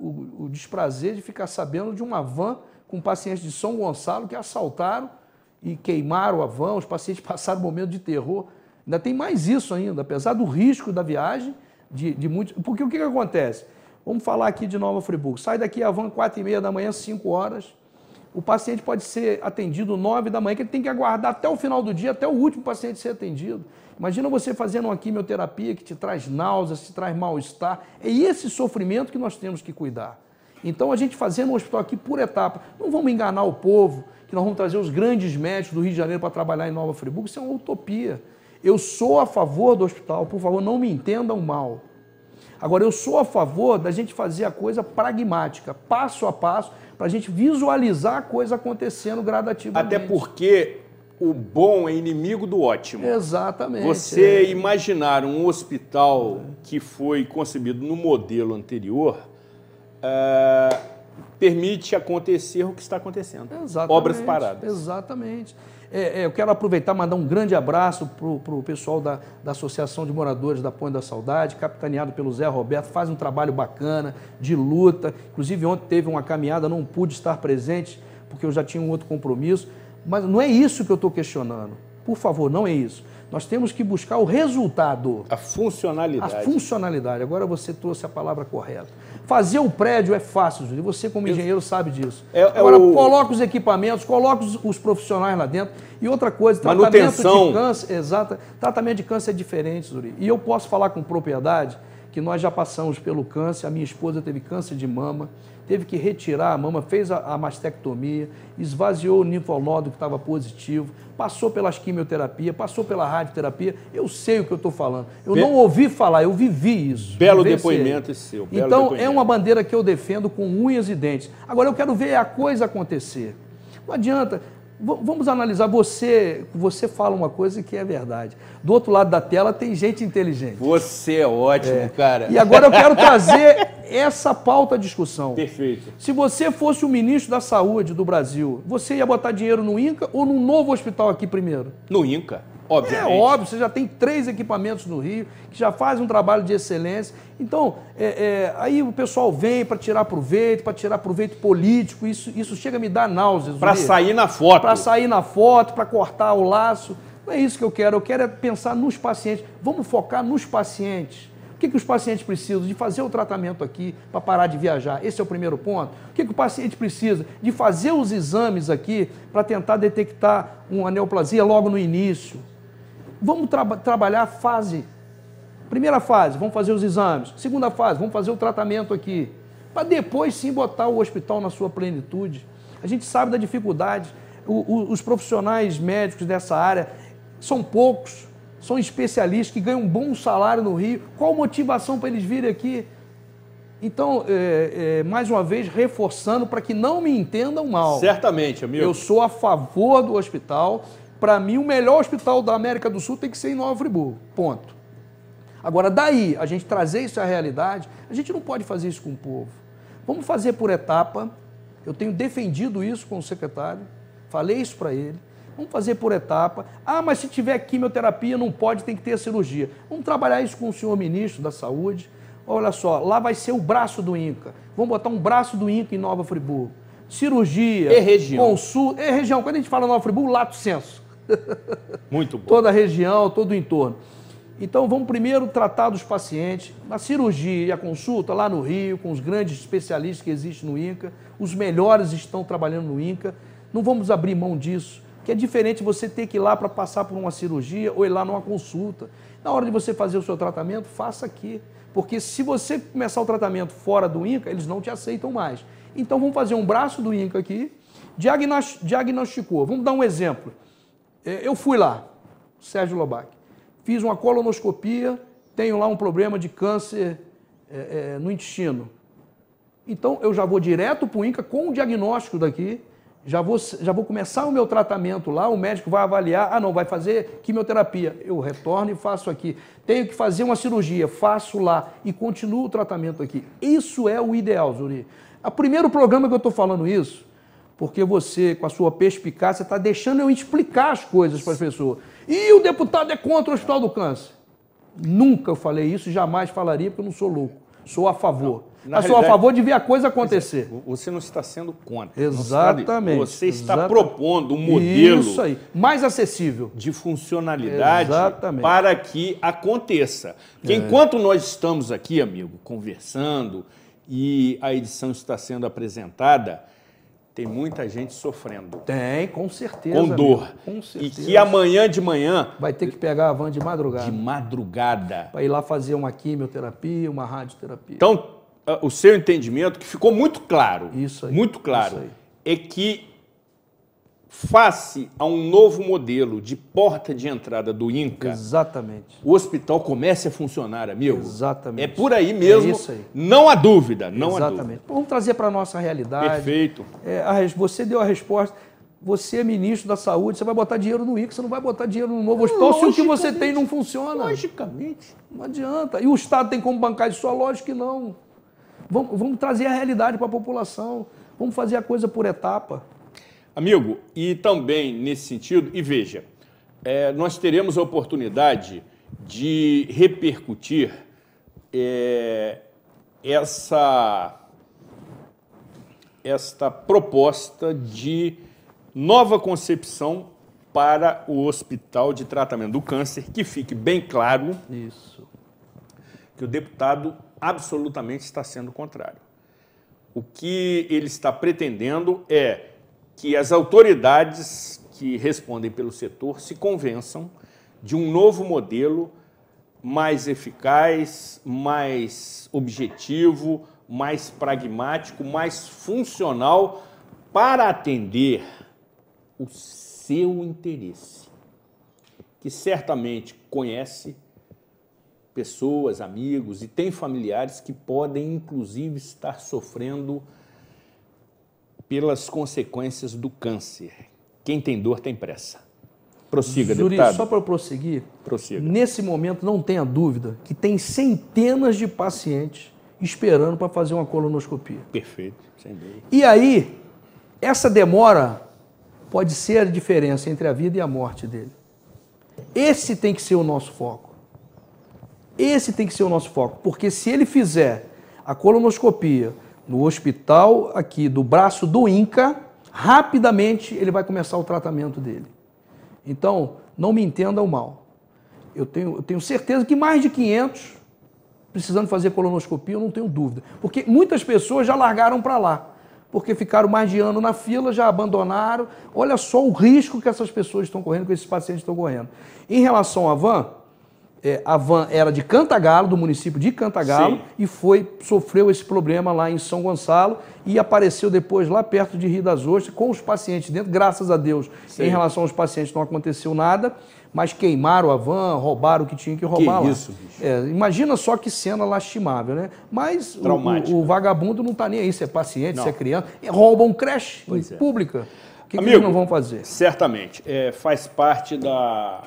o desprazer de ficar sabendo de uma van com pacientes de São Gonçalo que assaltaram e queimaram a van. Os pacientes passaram um momento de terror. Ainda tem mais isso ainda, apesar do risco da viagem, de muito... Porque o que acontece? Vamos falar aqui de Nova Friburgo. Sai daqui a van 4h30 da manhã, 5 horas... O paciente pode ser atendido 9 da manhã, que ele tem que aguardar até o final do dia, até o último paciente ser atendido. Imagina você fazendo uma quimioterapia que te traz náuseas, te traz mal-estar. É esse sofrimento que nós temos que cuidar. Então, a gente fazendo um hospital aqui por etapa. Não vamos enganar o povo, que nós vamos trazer os grandes médicos do Rio de Janeiro para trabalhar em Nova Friburgo. Isso é uma utopia. Eu sou a favor do hospital, por favor, não me entendam mal. Agora, eu sou a favor da gente fazer a coisa pragmática, passo a passo, para a gente visualizar a coisa acontecendo gradativamente. Até porque o bom é inimigo do ótimo. Exatamente. Você imaginar um hospital que foi concebido no modelo anterior, permite acontecer o que está acontecendo. Exatamente, obras paradas. Exatamente. Eu quero aproveitar e mandar um grande abraço para o pessoal da Associação de Moradores da Ponte da Saudade, capitaneado pelo Zé Roberto, faz um trabalho bacana, de luta. Inclusive, ontem teve uma caminhada, não pude estar presente, porque eu já tinha um outro compromisso. Mas não é isso que eu estou questionando. Por favor, não é isso. Nós temos que buscar o resultado. A funcionalidade. A funcionalidade. Agora você trouxe a palavra correta. Fazer o prédio é fácil, Júlio. Você, como engenheiro, sabe disso. Agora, coloca os equipamentos, coloca os profissionais lá dentro. E outra coisa, manutenção. Tratamento de câncer, exato. Tratamento de câncer é diferente, Júlio. E eu posso falar com propriedade que nós já passamos pelo câncer. A minha esposa teve câncer de mama, teve que retirar a mama, fez a mastectomia, esvaziou o linfonodo que estava positivo, passou pelas quimioterapias, passou pela radioterapia. Eu sei o que eu estou falando. Eu não ouvi falar, eu vivi isso. Belo depoimento esse seu. Então, é uma bandeira que eu defendo com unhas e dentes. Agora, eu quero ver a coisa acontecer. Não adianta. Vamos analisar, você fala uma coisa que é verdade. Do outro lado da tela tem gente inteligente. Você é ótimo, cara. E agora eu quero trazer essa pauta à discussão. Perfeito. Se você fosse o ministro da Saúde do Brasil, você ia botar dinheiro no INCA ou num novo hospital aqui primeiro? No INCA, obviamente. É óbvio, você já tem 3 equipamentos no Rio, que já fazem um trabalho de excelência. Então, aí o pessoal vem para tirar proveito político, isso chega a me dar náuseas. Para sair na foto. Para sair na foto, para cortar o laço. Não é isso que eu quero é pensar nos pacientes. Vamos focar nos pacientes. O que os pacientes precisam? De fazer o tratamento aqui para parar de viajar. Esse é o primeiro ponto. O que o paciente precisa? De fazer os exames aqui para tentar detectar uma neoplasia logo no início. Vamos trabalhar a fase. Primeira fase, vamos fazer os exames. Segunda fase, vamos fazer o tratamento aqui. Para depois sim botar o hospital na sua plenitude. A gente sabe da dificuldade. Os profissionais médicos dessa área são poucos. São especialistas que ganham um bom salário no Rio. Qual a motivação para eles virem aqui? Então, mais uma vez, reforçando para que não me entendam mal. Certamente, amigo. Eu sou a favor do hospital. Para mim, o melhor hospital da América do Sul tem que ser em Nova Friburgo. Ponto. Agora, daí, a gente trazer isso à realidade, a gente não pode fazer isso com o povo. Vamos fazer por etapa. Eu tenho defendido isso com o secretário. Falei isso para ele. Vamos fazer por etapa. Ah, mas se tiver quimioterapia, não pode, tem que ter a cirurgia. Vamos trabalhar isso com o senhor ministro da Saúde. Olha só, lá vai ser o braço do INCA. Vamos botar um braço do INCA em Nova Friburgo. Cirurgia, e região. Consulta. E região. Quando a gente fala Nova Friburgo, lato senso. Muito bom. Toda a região, todo o entorno. Então, vamos primeiro tratar dos pacientes. A cirurgia e a consulta lá no Rio, com os grandes especialistas que existem no INCA. Os melhores estão trabalhando no INCA. Não vamos abrir mão disso. Que é diferente você ter que ir lá para passar por uma cirurgia ou ir lá numa consulta. Na hora de você fazer o seu tratamento, faça aqui. Porque se você começar o tratamento fora do INCA, eles não te aceitam mais. Então vamos fazer um braço do INCA aqui, diagnosticou. Vamos dar um exemplo. Eu fui lá, Sérgio Lobac, fiz uma colonoscopia, tenho lá um problema de câncer no intestino. Então eu já vou direto para o INCA com o diagnóstico daqui, já vou começar o meu tratamento lá, o médico vai avaliar, não, vai fazer quimioterapia, eu retorno e faço aqui. Tenho que fazer uma cirurgia, faço lá e continuo o tratamento aqui. Isso é o ideal, Zuri. O primeiro programa que eu estou falando isso, porque você, com a sua perspicácia, está deixando eu explicar as coisas para as pessoas. E o deputado é contra o Hospital do Câncer. Nunca eu falei isso, jamais falaria, porque eu não sou louco. Sou a favor. Mas sou a favor de ver a coisa acontecer. Você não está sendo contra. Exatamente. Você está propondo um modelo isso aí, mais acessível de funcionalidade. Exatamente. Para que aconteça. Porque enquanto nós estamos aqui, amigo, conversando e a edição está sendo apresentada, tem muita gente sofrendo. Tem, com certeza. Com dor. Com certeza. E que amanhã de manhã... vai ter que pegar a van de madrugada. De madrugada. Para ir lá fazer uma quimioterapia, uma radioterapia. Então, o seu entendimento, que ficou muito claro, isso aí, muito claro, isso aí, é que face a um novo modelo de porta de entrada do INCA, exatamente, o hospital comece a funcionar, amigo. Exatamente. É por aí mesmo, isso aí. Não há dúvida, não há exatamente. dúvida. Vamos trazer para a nossa realidade. Perfeito. Você deu a resposta, você é ministro da Saúde, você vai botar dinheiro no INCA, você não vai botar dinheiro no novo hospital se o que você tem não funciona. Logicamente. Não adianta. E o Estado tem como bancar isso só? Lógico que não. Vamos trazer a realidade para a população, vamos fazer a coisa por etapa. Amigo, e também nesse sentido, e veja, nós teremos a oportunidade de repercutir esta proposta de nova concepção para o Hospital de Tratamento do Câncer, que fique bem claro que o deputado absolutamente está sendo contrário. O que ele está pretendendo é que as autoridades que respondem pelo setor se convençam de um novo modelo mais eficaz, mais objetivo, mais pragmático, mais funcional para atender o seu interesse, que certamente conhece pessoas, amigos e tem familiares que podem, inclusive, estar sofrendo pelas consequências do câncer. Quem tem dor tem pressa. Prossiga, deputado. Só para eu prosseguir, prossiga. Nesse momento, não tenha dúvida que tem centenas de pacientes esperando para fazer uma colonoscopia. Perfeito, sem dúvida. E aí, essa demora pode ser a diferença entre a vida e a morte dele. Esse tem que ser o nosso foco. Esse tem que ser o nosso foco, porque se ele fizer a colonoscopia no hospital aqui do braço do INCA, rapidamente ele vai começar o tratamento dele. Então, não me entendam mal. Eu tenho certeza que mais de 500 precisando fazer colonoscopia, eu não tenho dúvida. Porque muitas pessoas já largaram para lá, porque ficaram mais de ano na fila, já abandonaram. Olha só o risco que essas pessoas estão correndo, que esses pacientes estão correndo. Em relação à van, a van era de Cantagalo, do município de Cantagalo, sim, e sofreu esse problema lá em São Gonçalo e apareceu depois lá perto de Rio das Ostras com os pacientes dentro. Graças a Deus, sim, em relação aos pacientes não aconteceu nada, mas queimaram a van, roubaram o que tinha que roubar lá. Isso, bicho. Imagina só que cena lastimável, né? Mas o vagabundo não está nem aí, se é paciente, não, se é criança. Roubam creche pública. O que eles não vão fazer? Certamente. Faz parte da...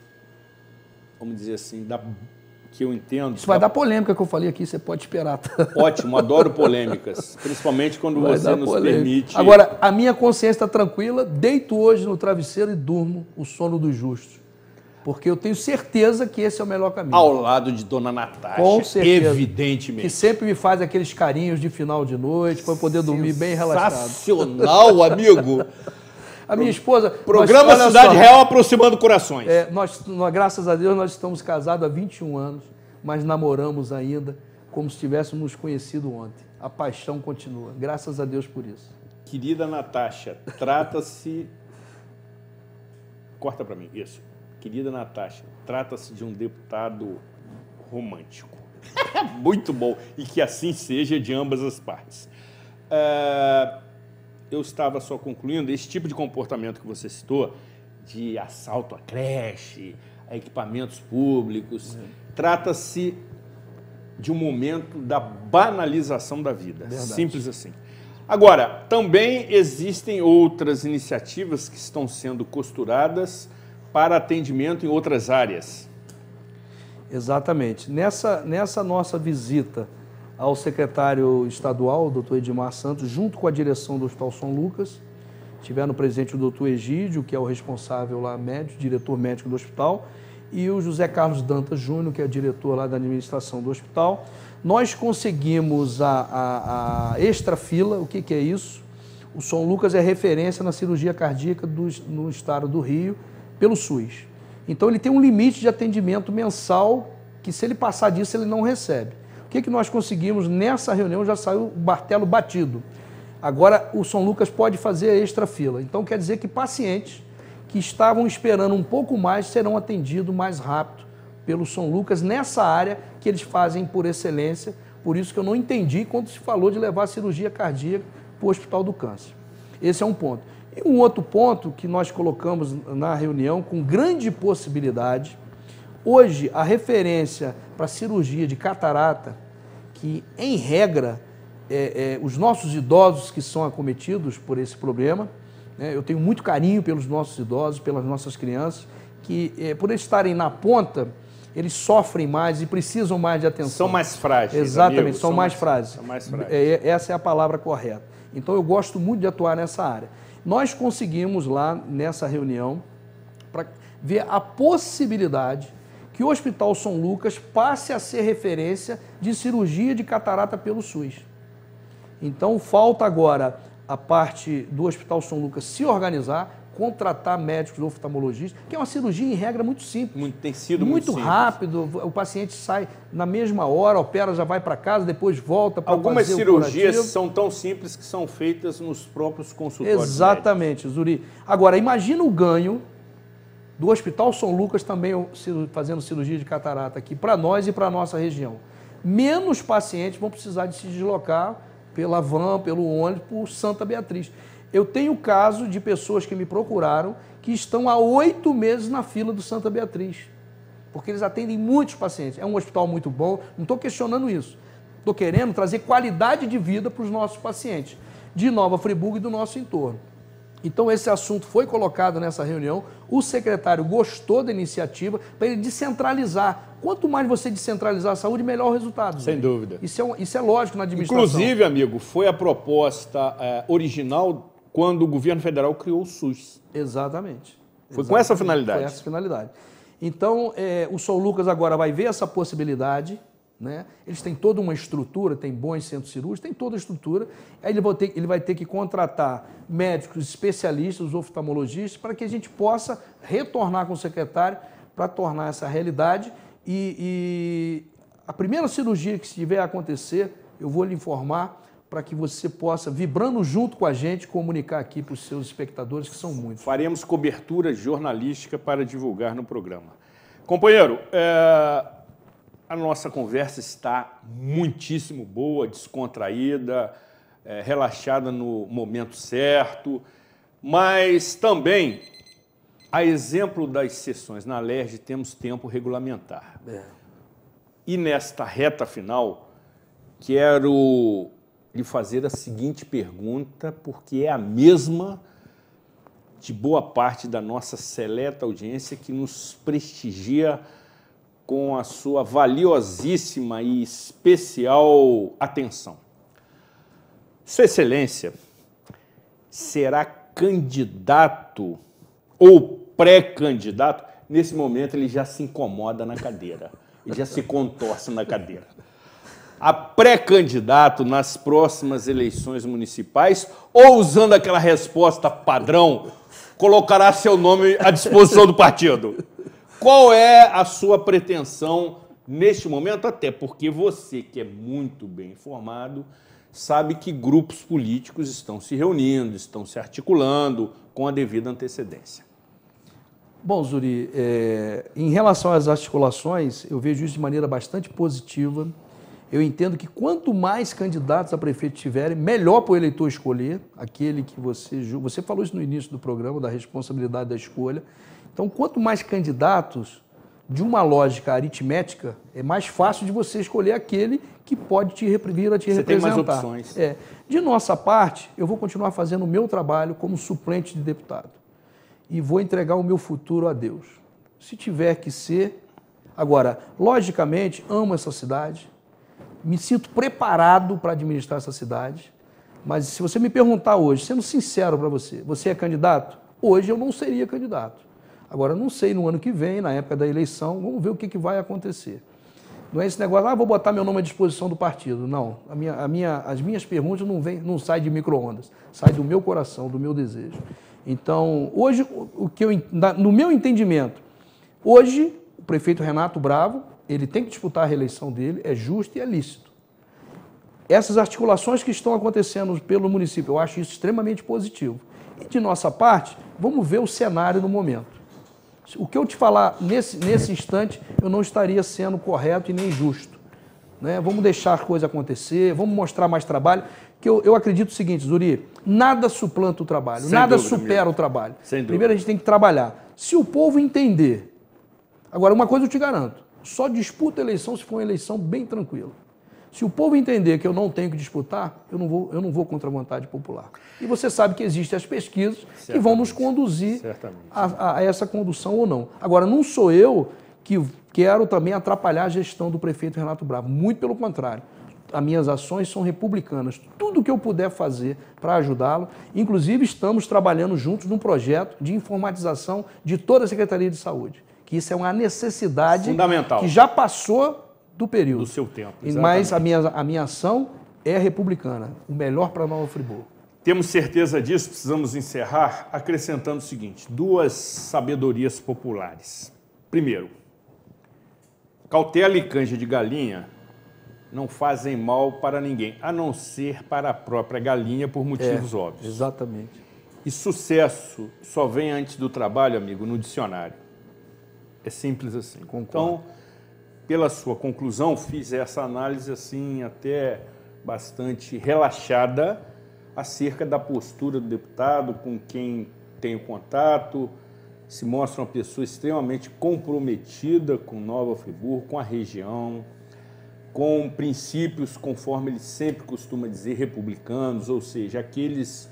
vamos dizer assim, que eu entendo... Isso vai dar polêmica que eu falei aqui, você pode esperar. Ótimo, adoro polêmicas, principalmente quando você nos permite... Agora, a minha consciência está tranquila, deito hoje no travesseiro e durmo o sono dos justos. Porque eu tenho certeza que esse é o melhor caminho. Ao lado de Dona Natasha, com certeza, evidentemente. Que sempre me faz aqueles carinhos de final de noite, para poder dormir bem relaxado. Sensacional, amigo! A minha esposa... Programa Cidade Real aproximando corações. Nós, graças a Deus, nós estamos casados há 21 anos, mas namoramos ainda como se tivéssemos nos conhecido ontem. A paixão continua. Graças a Deus por isso. Querida Natasha, trata-se... Corta para mim, isso. Querida Natasha, trata-se de um deputado romântico. Muito bom. E que assim seja de ambas as partes. Eu estava só concluindo, esse tipo de comportamento que você citou, de assalto a creche, a equipamentos públicos, trata-se de um momento da banalização da vida. Verdade. Simples assim. Agora, também existem outras iniciativas que estão sendo costuradas para atendimento em outras áreas. Exatamente. Nessa nossa visita ao secretário estadual, o doutor Edmar Santos, junto com a direção do Hospital São Lucas, tiveram presente o doutor Egídio, que é o responsável lá, diretor médico do hospital, e o José Carlos Dantas Júnior, que é diretor lá da administração do hospital. Nós conseguimos a extra fila. O que é isso? O São Lucas é referência na cirurgia cardíaca no estado do Rio, pelo SUS. Então ele tem um limite de atendimento mensal que, se ele passar disso, ele não recebe. O que nós conseguimos nessa reunião? Já saiu o martelo batido. Agora o São Lucas pode fazer a extra fila. Então quer dizer que pacientes que estavam esperando um pouco mais serão atendidos mais rápido pelo São Lucas nessa área que eles fazem por excelência. Por isso que eu não entendi quando se falou de levar a cirurgia cardíaca para o Hospital do Câncer. Esse é um ponto. E um outro ponto que nós colocamos na reunião com grande possibilidade, hoje a referência para cirurgia de catarata, que em regra os nossos idosos que são acometidos por esse problema, né, eu tenho muito carinho pelos nossos idosos, pelas nossas crianças, que por eles estarem na ponta, eles sofrem mais e precisam mais de atenção. São mais frágeis. Exatamente, amigo, são mais frágeis. São mais frágeis. Essa é a palavra correta. Então eu gosto muito de atuar nessa área. Nós conseguimos lá nessa reunião para ver a possibilidade que o Hospital São Lucas passe a ser referência de cirurgia de catarata pelo SUS. Então falta agora a parte do Hospital São Lucas se organizar, contratar médicos oftalmologistas, que é uma cirurgia em regra muito simples. Tem sido muito rápido, o paciente sai na mesma hora, opera, já vai para casa, depois volta para fazer Algumas o cirurgias curativo. são tão simples que são feitas nos próprios consultórios. Exatamente, Zuri. Agora, imagina o ganho do Hospital São Lucas também fazendo cirurgia de catarata aqui para nós e para a nossa região. Menos pacientes vão precisar de se deslocar pela van, pelo ônibus, por Santa Beatriz. Eu tenho caso de pessoas que me procuraram que estão há 8 meses na fila do Santa Beatriz, porque eles atendem muitos pacientes. É um hospital muito bom, não estou questionando isso. Estou querendo trazer qualidade de vida para os nossos pacientes, de Nova Friburgo e do nosso entorno. Então esse assunto foi colocado nessa reunião, o secretário gostou da iniciativa para ele descentralizar. Quanto mais você descentralizar a saúde, melhor o resultado. Sem dúvida. Isso é lógico na administração. Inclusive, amigo, foi a proposta original quando o governo federal criou o SUS. Exatamente. Foi com essa finalidade. Foi essa finalidade. Então, o São Lucas agora vai ver essa possibilidade, né? Eles têm toda uma estrutura, tem bons centros cirúrgicos, tem toda a estrutura. Aí ele vai ter que contratar médicos especialistas, os oftalmologistas, para que a gente possa retornar com o secretário para tornar essa realidade. E a primeira cirurgia que estiver a acontecer, eu vou lhe informar para que você possa, vibrando junto com a gente, comunicar aqui para os seus espectadores, que são muitos. Faremos cobertura jornalística para divulgar no programa. Companheiro, a nossa conversa está muitíssimo boa, descontraída, relaxada no momento certo, mas também, a exemplo das sessões na LERJ, temos tempo regulamentar. E nesta reta final, quero lhe fazer a seguinte pergunta, porque é a mesma de boa parte da nossa seleta audiência que nos prestigia com a sua valiosíssima e especial atenção. Sua Excelência será candidato ou pré-candidato? Nesse momento ele já se incomoda na cadeira, ele já se contorce na cadeira. A pré-candidato nas próximas eleições municipais ou, usando aquela resposta padrão, colocará seu nome à disposição do partido? Qual é a sua pretensão neste momento? Até porque você, que é muito bem informado, sabe que grupos políticos estão se reunindo, estão se articulando com a devida antecedência. Bom, Zuri, em relação às articulações, eu vejo isso de maneira bastante positiva. Eu entendo que quanto mais candidatos a prefeito tiverem, melhor para o eleitor escolher aquele que você julga. Você falou isso no início do programa, da responsabilidade da escolha. Então, quanto mais candidatos, de uma lógica aritmética, é mais fácil de você escolher aquele que pode vir a te representar. Você tem mais opções. De nossa parte, eu vou continuar fazendo o meu trabalho como suplente de deputado. E vou entregar o meu futuro a Deus. Se tiver que ser. Agora, logicamente, amo essa cidade. Me sinto preparado para administrar essa cidade, mas se você me perguntar hoje, sendo sincero para você, você é candidato? Hoje eu não seria candidato. Agora, não sei no ano que vem, na época da eleição, vamos ver o que vai acontecer. Não é esse negócio, vou botar meu nome à disposição do partido. Não, as minhas perguntas não saem de micro-ondas, saem do meu coração, do meu desejo. Então, hoje, no meu entendimento, hoje, o prefeito Renato Bravo, ele tem que disputar a reeleição dele, é justo e é lícito. Essas articulações que estão acontecendo pelo município, eu acho isso extremamente positivo. E de nossa parte, vamos ver o cenário no momento. O que eu te falar nesse instante, eu não estaria sendo correto e nem justo. Né? Vamos deixar a coisa acontecer, vamos mostrar mais trabalho, que eu acredito o seguinte, Zuri, nada suplanta o trabalho, nada supera o trabalho. Primeiro a gente tem que trabalhar. Se o povo entender, agora uma coisa eu te garanto, só disputa a eleição se for uma eleição bem tranquila. Se o povo entender que eu não tenho que disputar, eu não vou contra a vontade popular. E você sabe que existem as pesquisas que vão nos conduzir a essa condução ou não. Agora, não sou eu que quero também atrapalhar a gestão do prefeito Renato Bravo. Muito pelo contrário. As minhas ações são republicanas. Tudo que eu puder fazer para ajudá-lo. Inclusive, estamos trabalhando juntos num projeto de informatização de toda a Secretaria de Saúde. Que isso é uma necessidade fundamental, que já passou do período. Do seu tempo. Mas a minha ação é republicana. O melhor para Nova Friburgo. Temos certeza disso, precisamos encerrar acrescentando o seguinte, 2 sabedorias populares. Primeiro, cautela e canja de galinha não fazem mal para ninguém, a não ser para a própria galinha por motivos óbvios. Exatamente. E sucesso só vem antes do trabalho, amigo, no dicionário. É simples assim. Concordo. Então, pela sua conclusão, fiz essa análise assim até bastante relaxada acerca da postura do deputado, com quem tenho contato, se mostra uma pessoa extremamente comprometida com Nova Friburgo, com a região, com princípios, conforme ele sempre costuma dizer, republicanos, ou seja, aqueles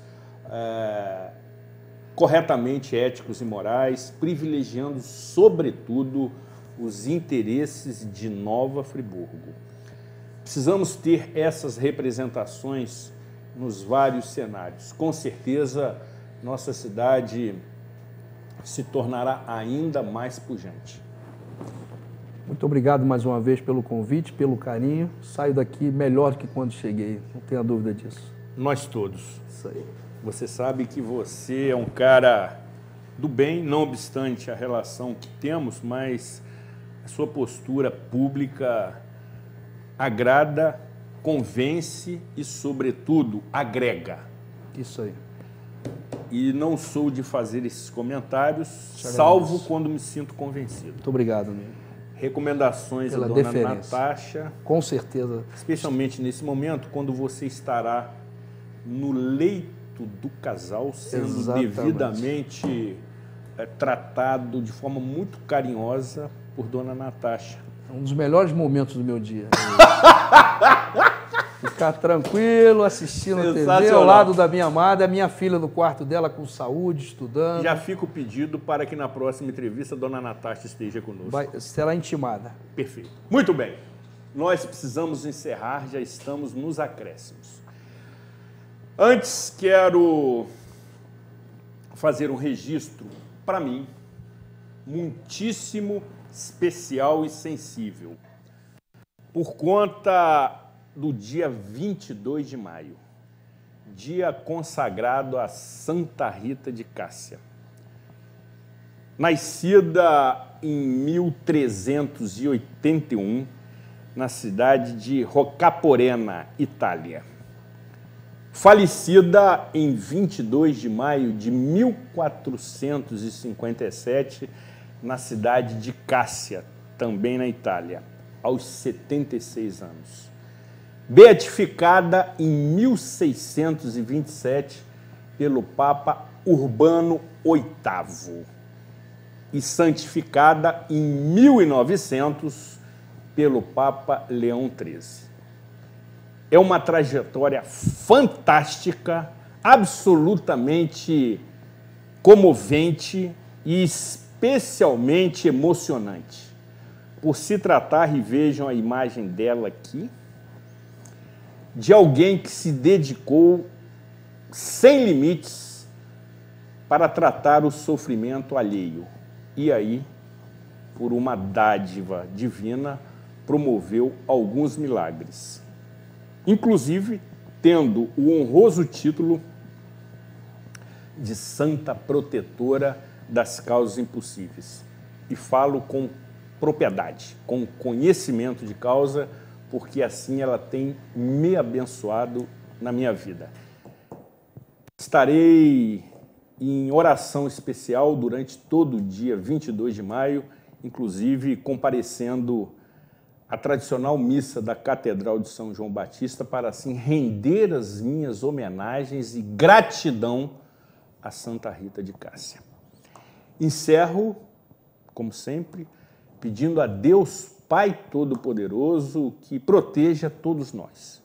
corretamente éticos e morais, privilegiando, sobretudo, os interesses de Nova Friburgo. Precisamos ter essas representações nos vários cenários. Com certeza, nossa cidade se tornará ainda mais pujante. Muito obrigado mais uma vez pelo convite, pelo carinho. Saio daqui melhor que quando cheguei, não tenha dúvida disso. Nós todos. Isso aí. Você sabe que você é um cara do bem, não obstante a relação que temos, mas a sua postura pública agrada, convence e, sobretudo, agrega. Isso aí. E não sou de fazer esses comentários, salvo quando me sinto convencido. Muito obrigado, amigo. Recomendações da dona Natasha. Com certeza. Especialmente nesse momento, quando você estará no leito do casal, sendo devidamente tratado de forma muito carinhosa por dona Natasha. É um dos melhores momentos do meu dia. Ficar tranquilo, assistindo a TV, ao lado da minha amada, a minha filha no quarto dela com saúde, estudando. Já fica o pedido para que na próxima entrevista a dona Natasha esteja conosco. Será intimada. Perfeito. Muito bem. Nós precisamos encerrar, já estamos nos acréscimos. Antes, quero fazer um registro, para mim, muitíssimo especial e sensível. Por conta do dia 22 de maio, dia consagrado a Santa Rita de Cássia. Nascida em 1381, na cidade de Roccaporena, Itália. Falecida em 22 de maio de 1457, na cidade de Cássia, também na Itália, aos 76 anos. Beatificada em 1627 pelo Papa Urbano VIII e santificada em 1900 pelo Papa Leão XIII. É uma trajetória fantástica, absolutamente comovente e especialmente emocionante. Por se tratar, e vejam a imagem dela aqui, de alguém que se dedicou sem limites para tratar o sofrimento alheio. E aí, por uma dádiva divina, promoveu alguns milagres. Inclusive, tendo o honroso título de Santa Protetora das Causas Impossíveis. E falo com propriedade, com conhecimento de causa, porque assim ela tem me abençoado na minha vida. Estarei em oração especial durante todo o dia 22 de maio, inclusive comparecendo à tradicional missa da Catedral de São João Batista para assim render as minhas homenagens e gratidão a Santa Rita de Cássia. Encerro, como sempre, pedindo a Deus Pai Todo-Poderoso que proteja todos nós,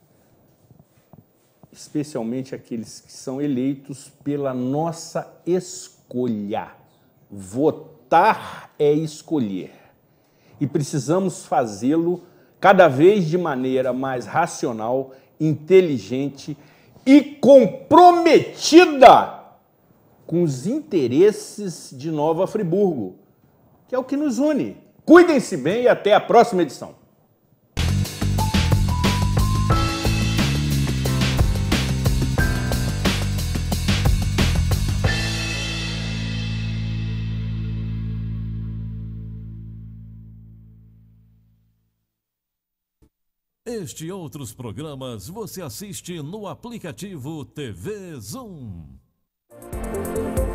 especialmente aqueles que são eleitos pela nossa escolha. Votar é escolher. e precisamos fazê-lo cada vez de maneira mais racional, inteligente e comprometida com os interesses de Nova Friburgo, que é o que nos une. Cuidem-se bem e até a próxima edição. Este e outros programas você assiste no aplicativo TV Zoom.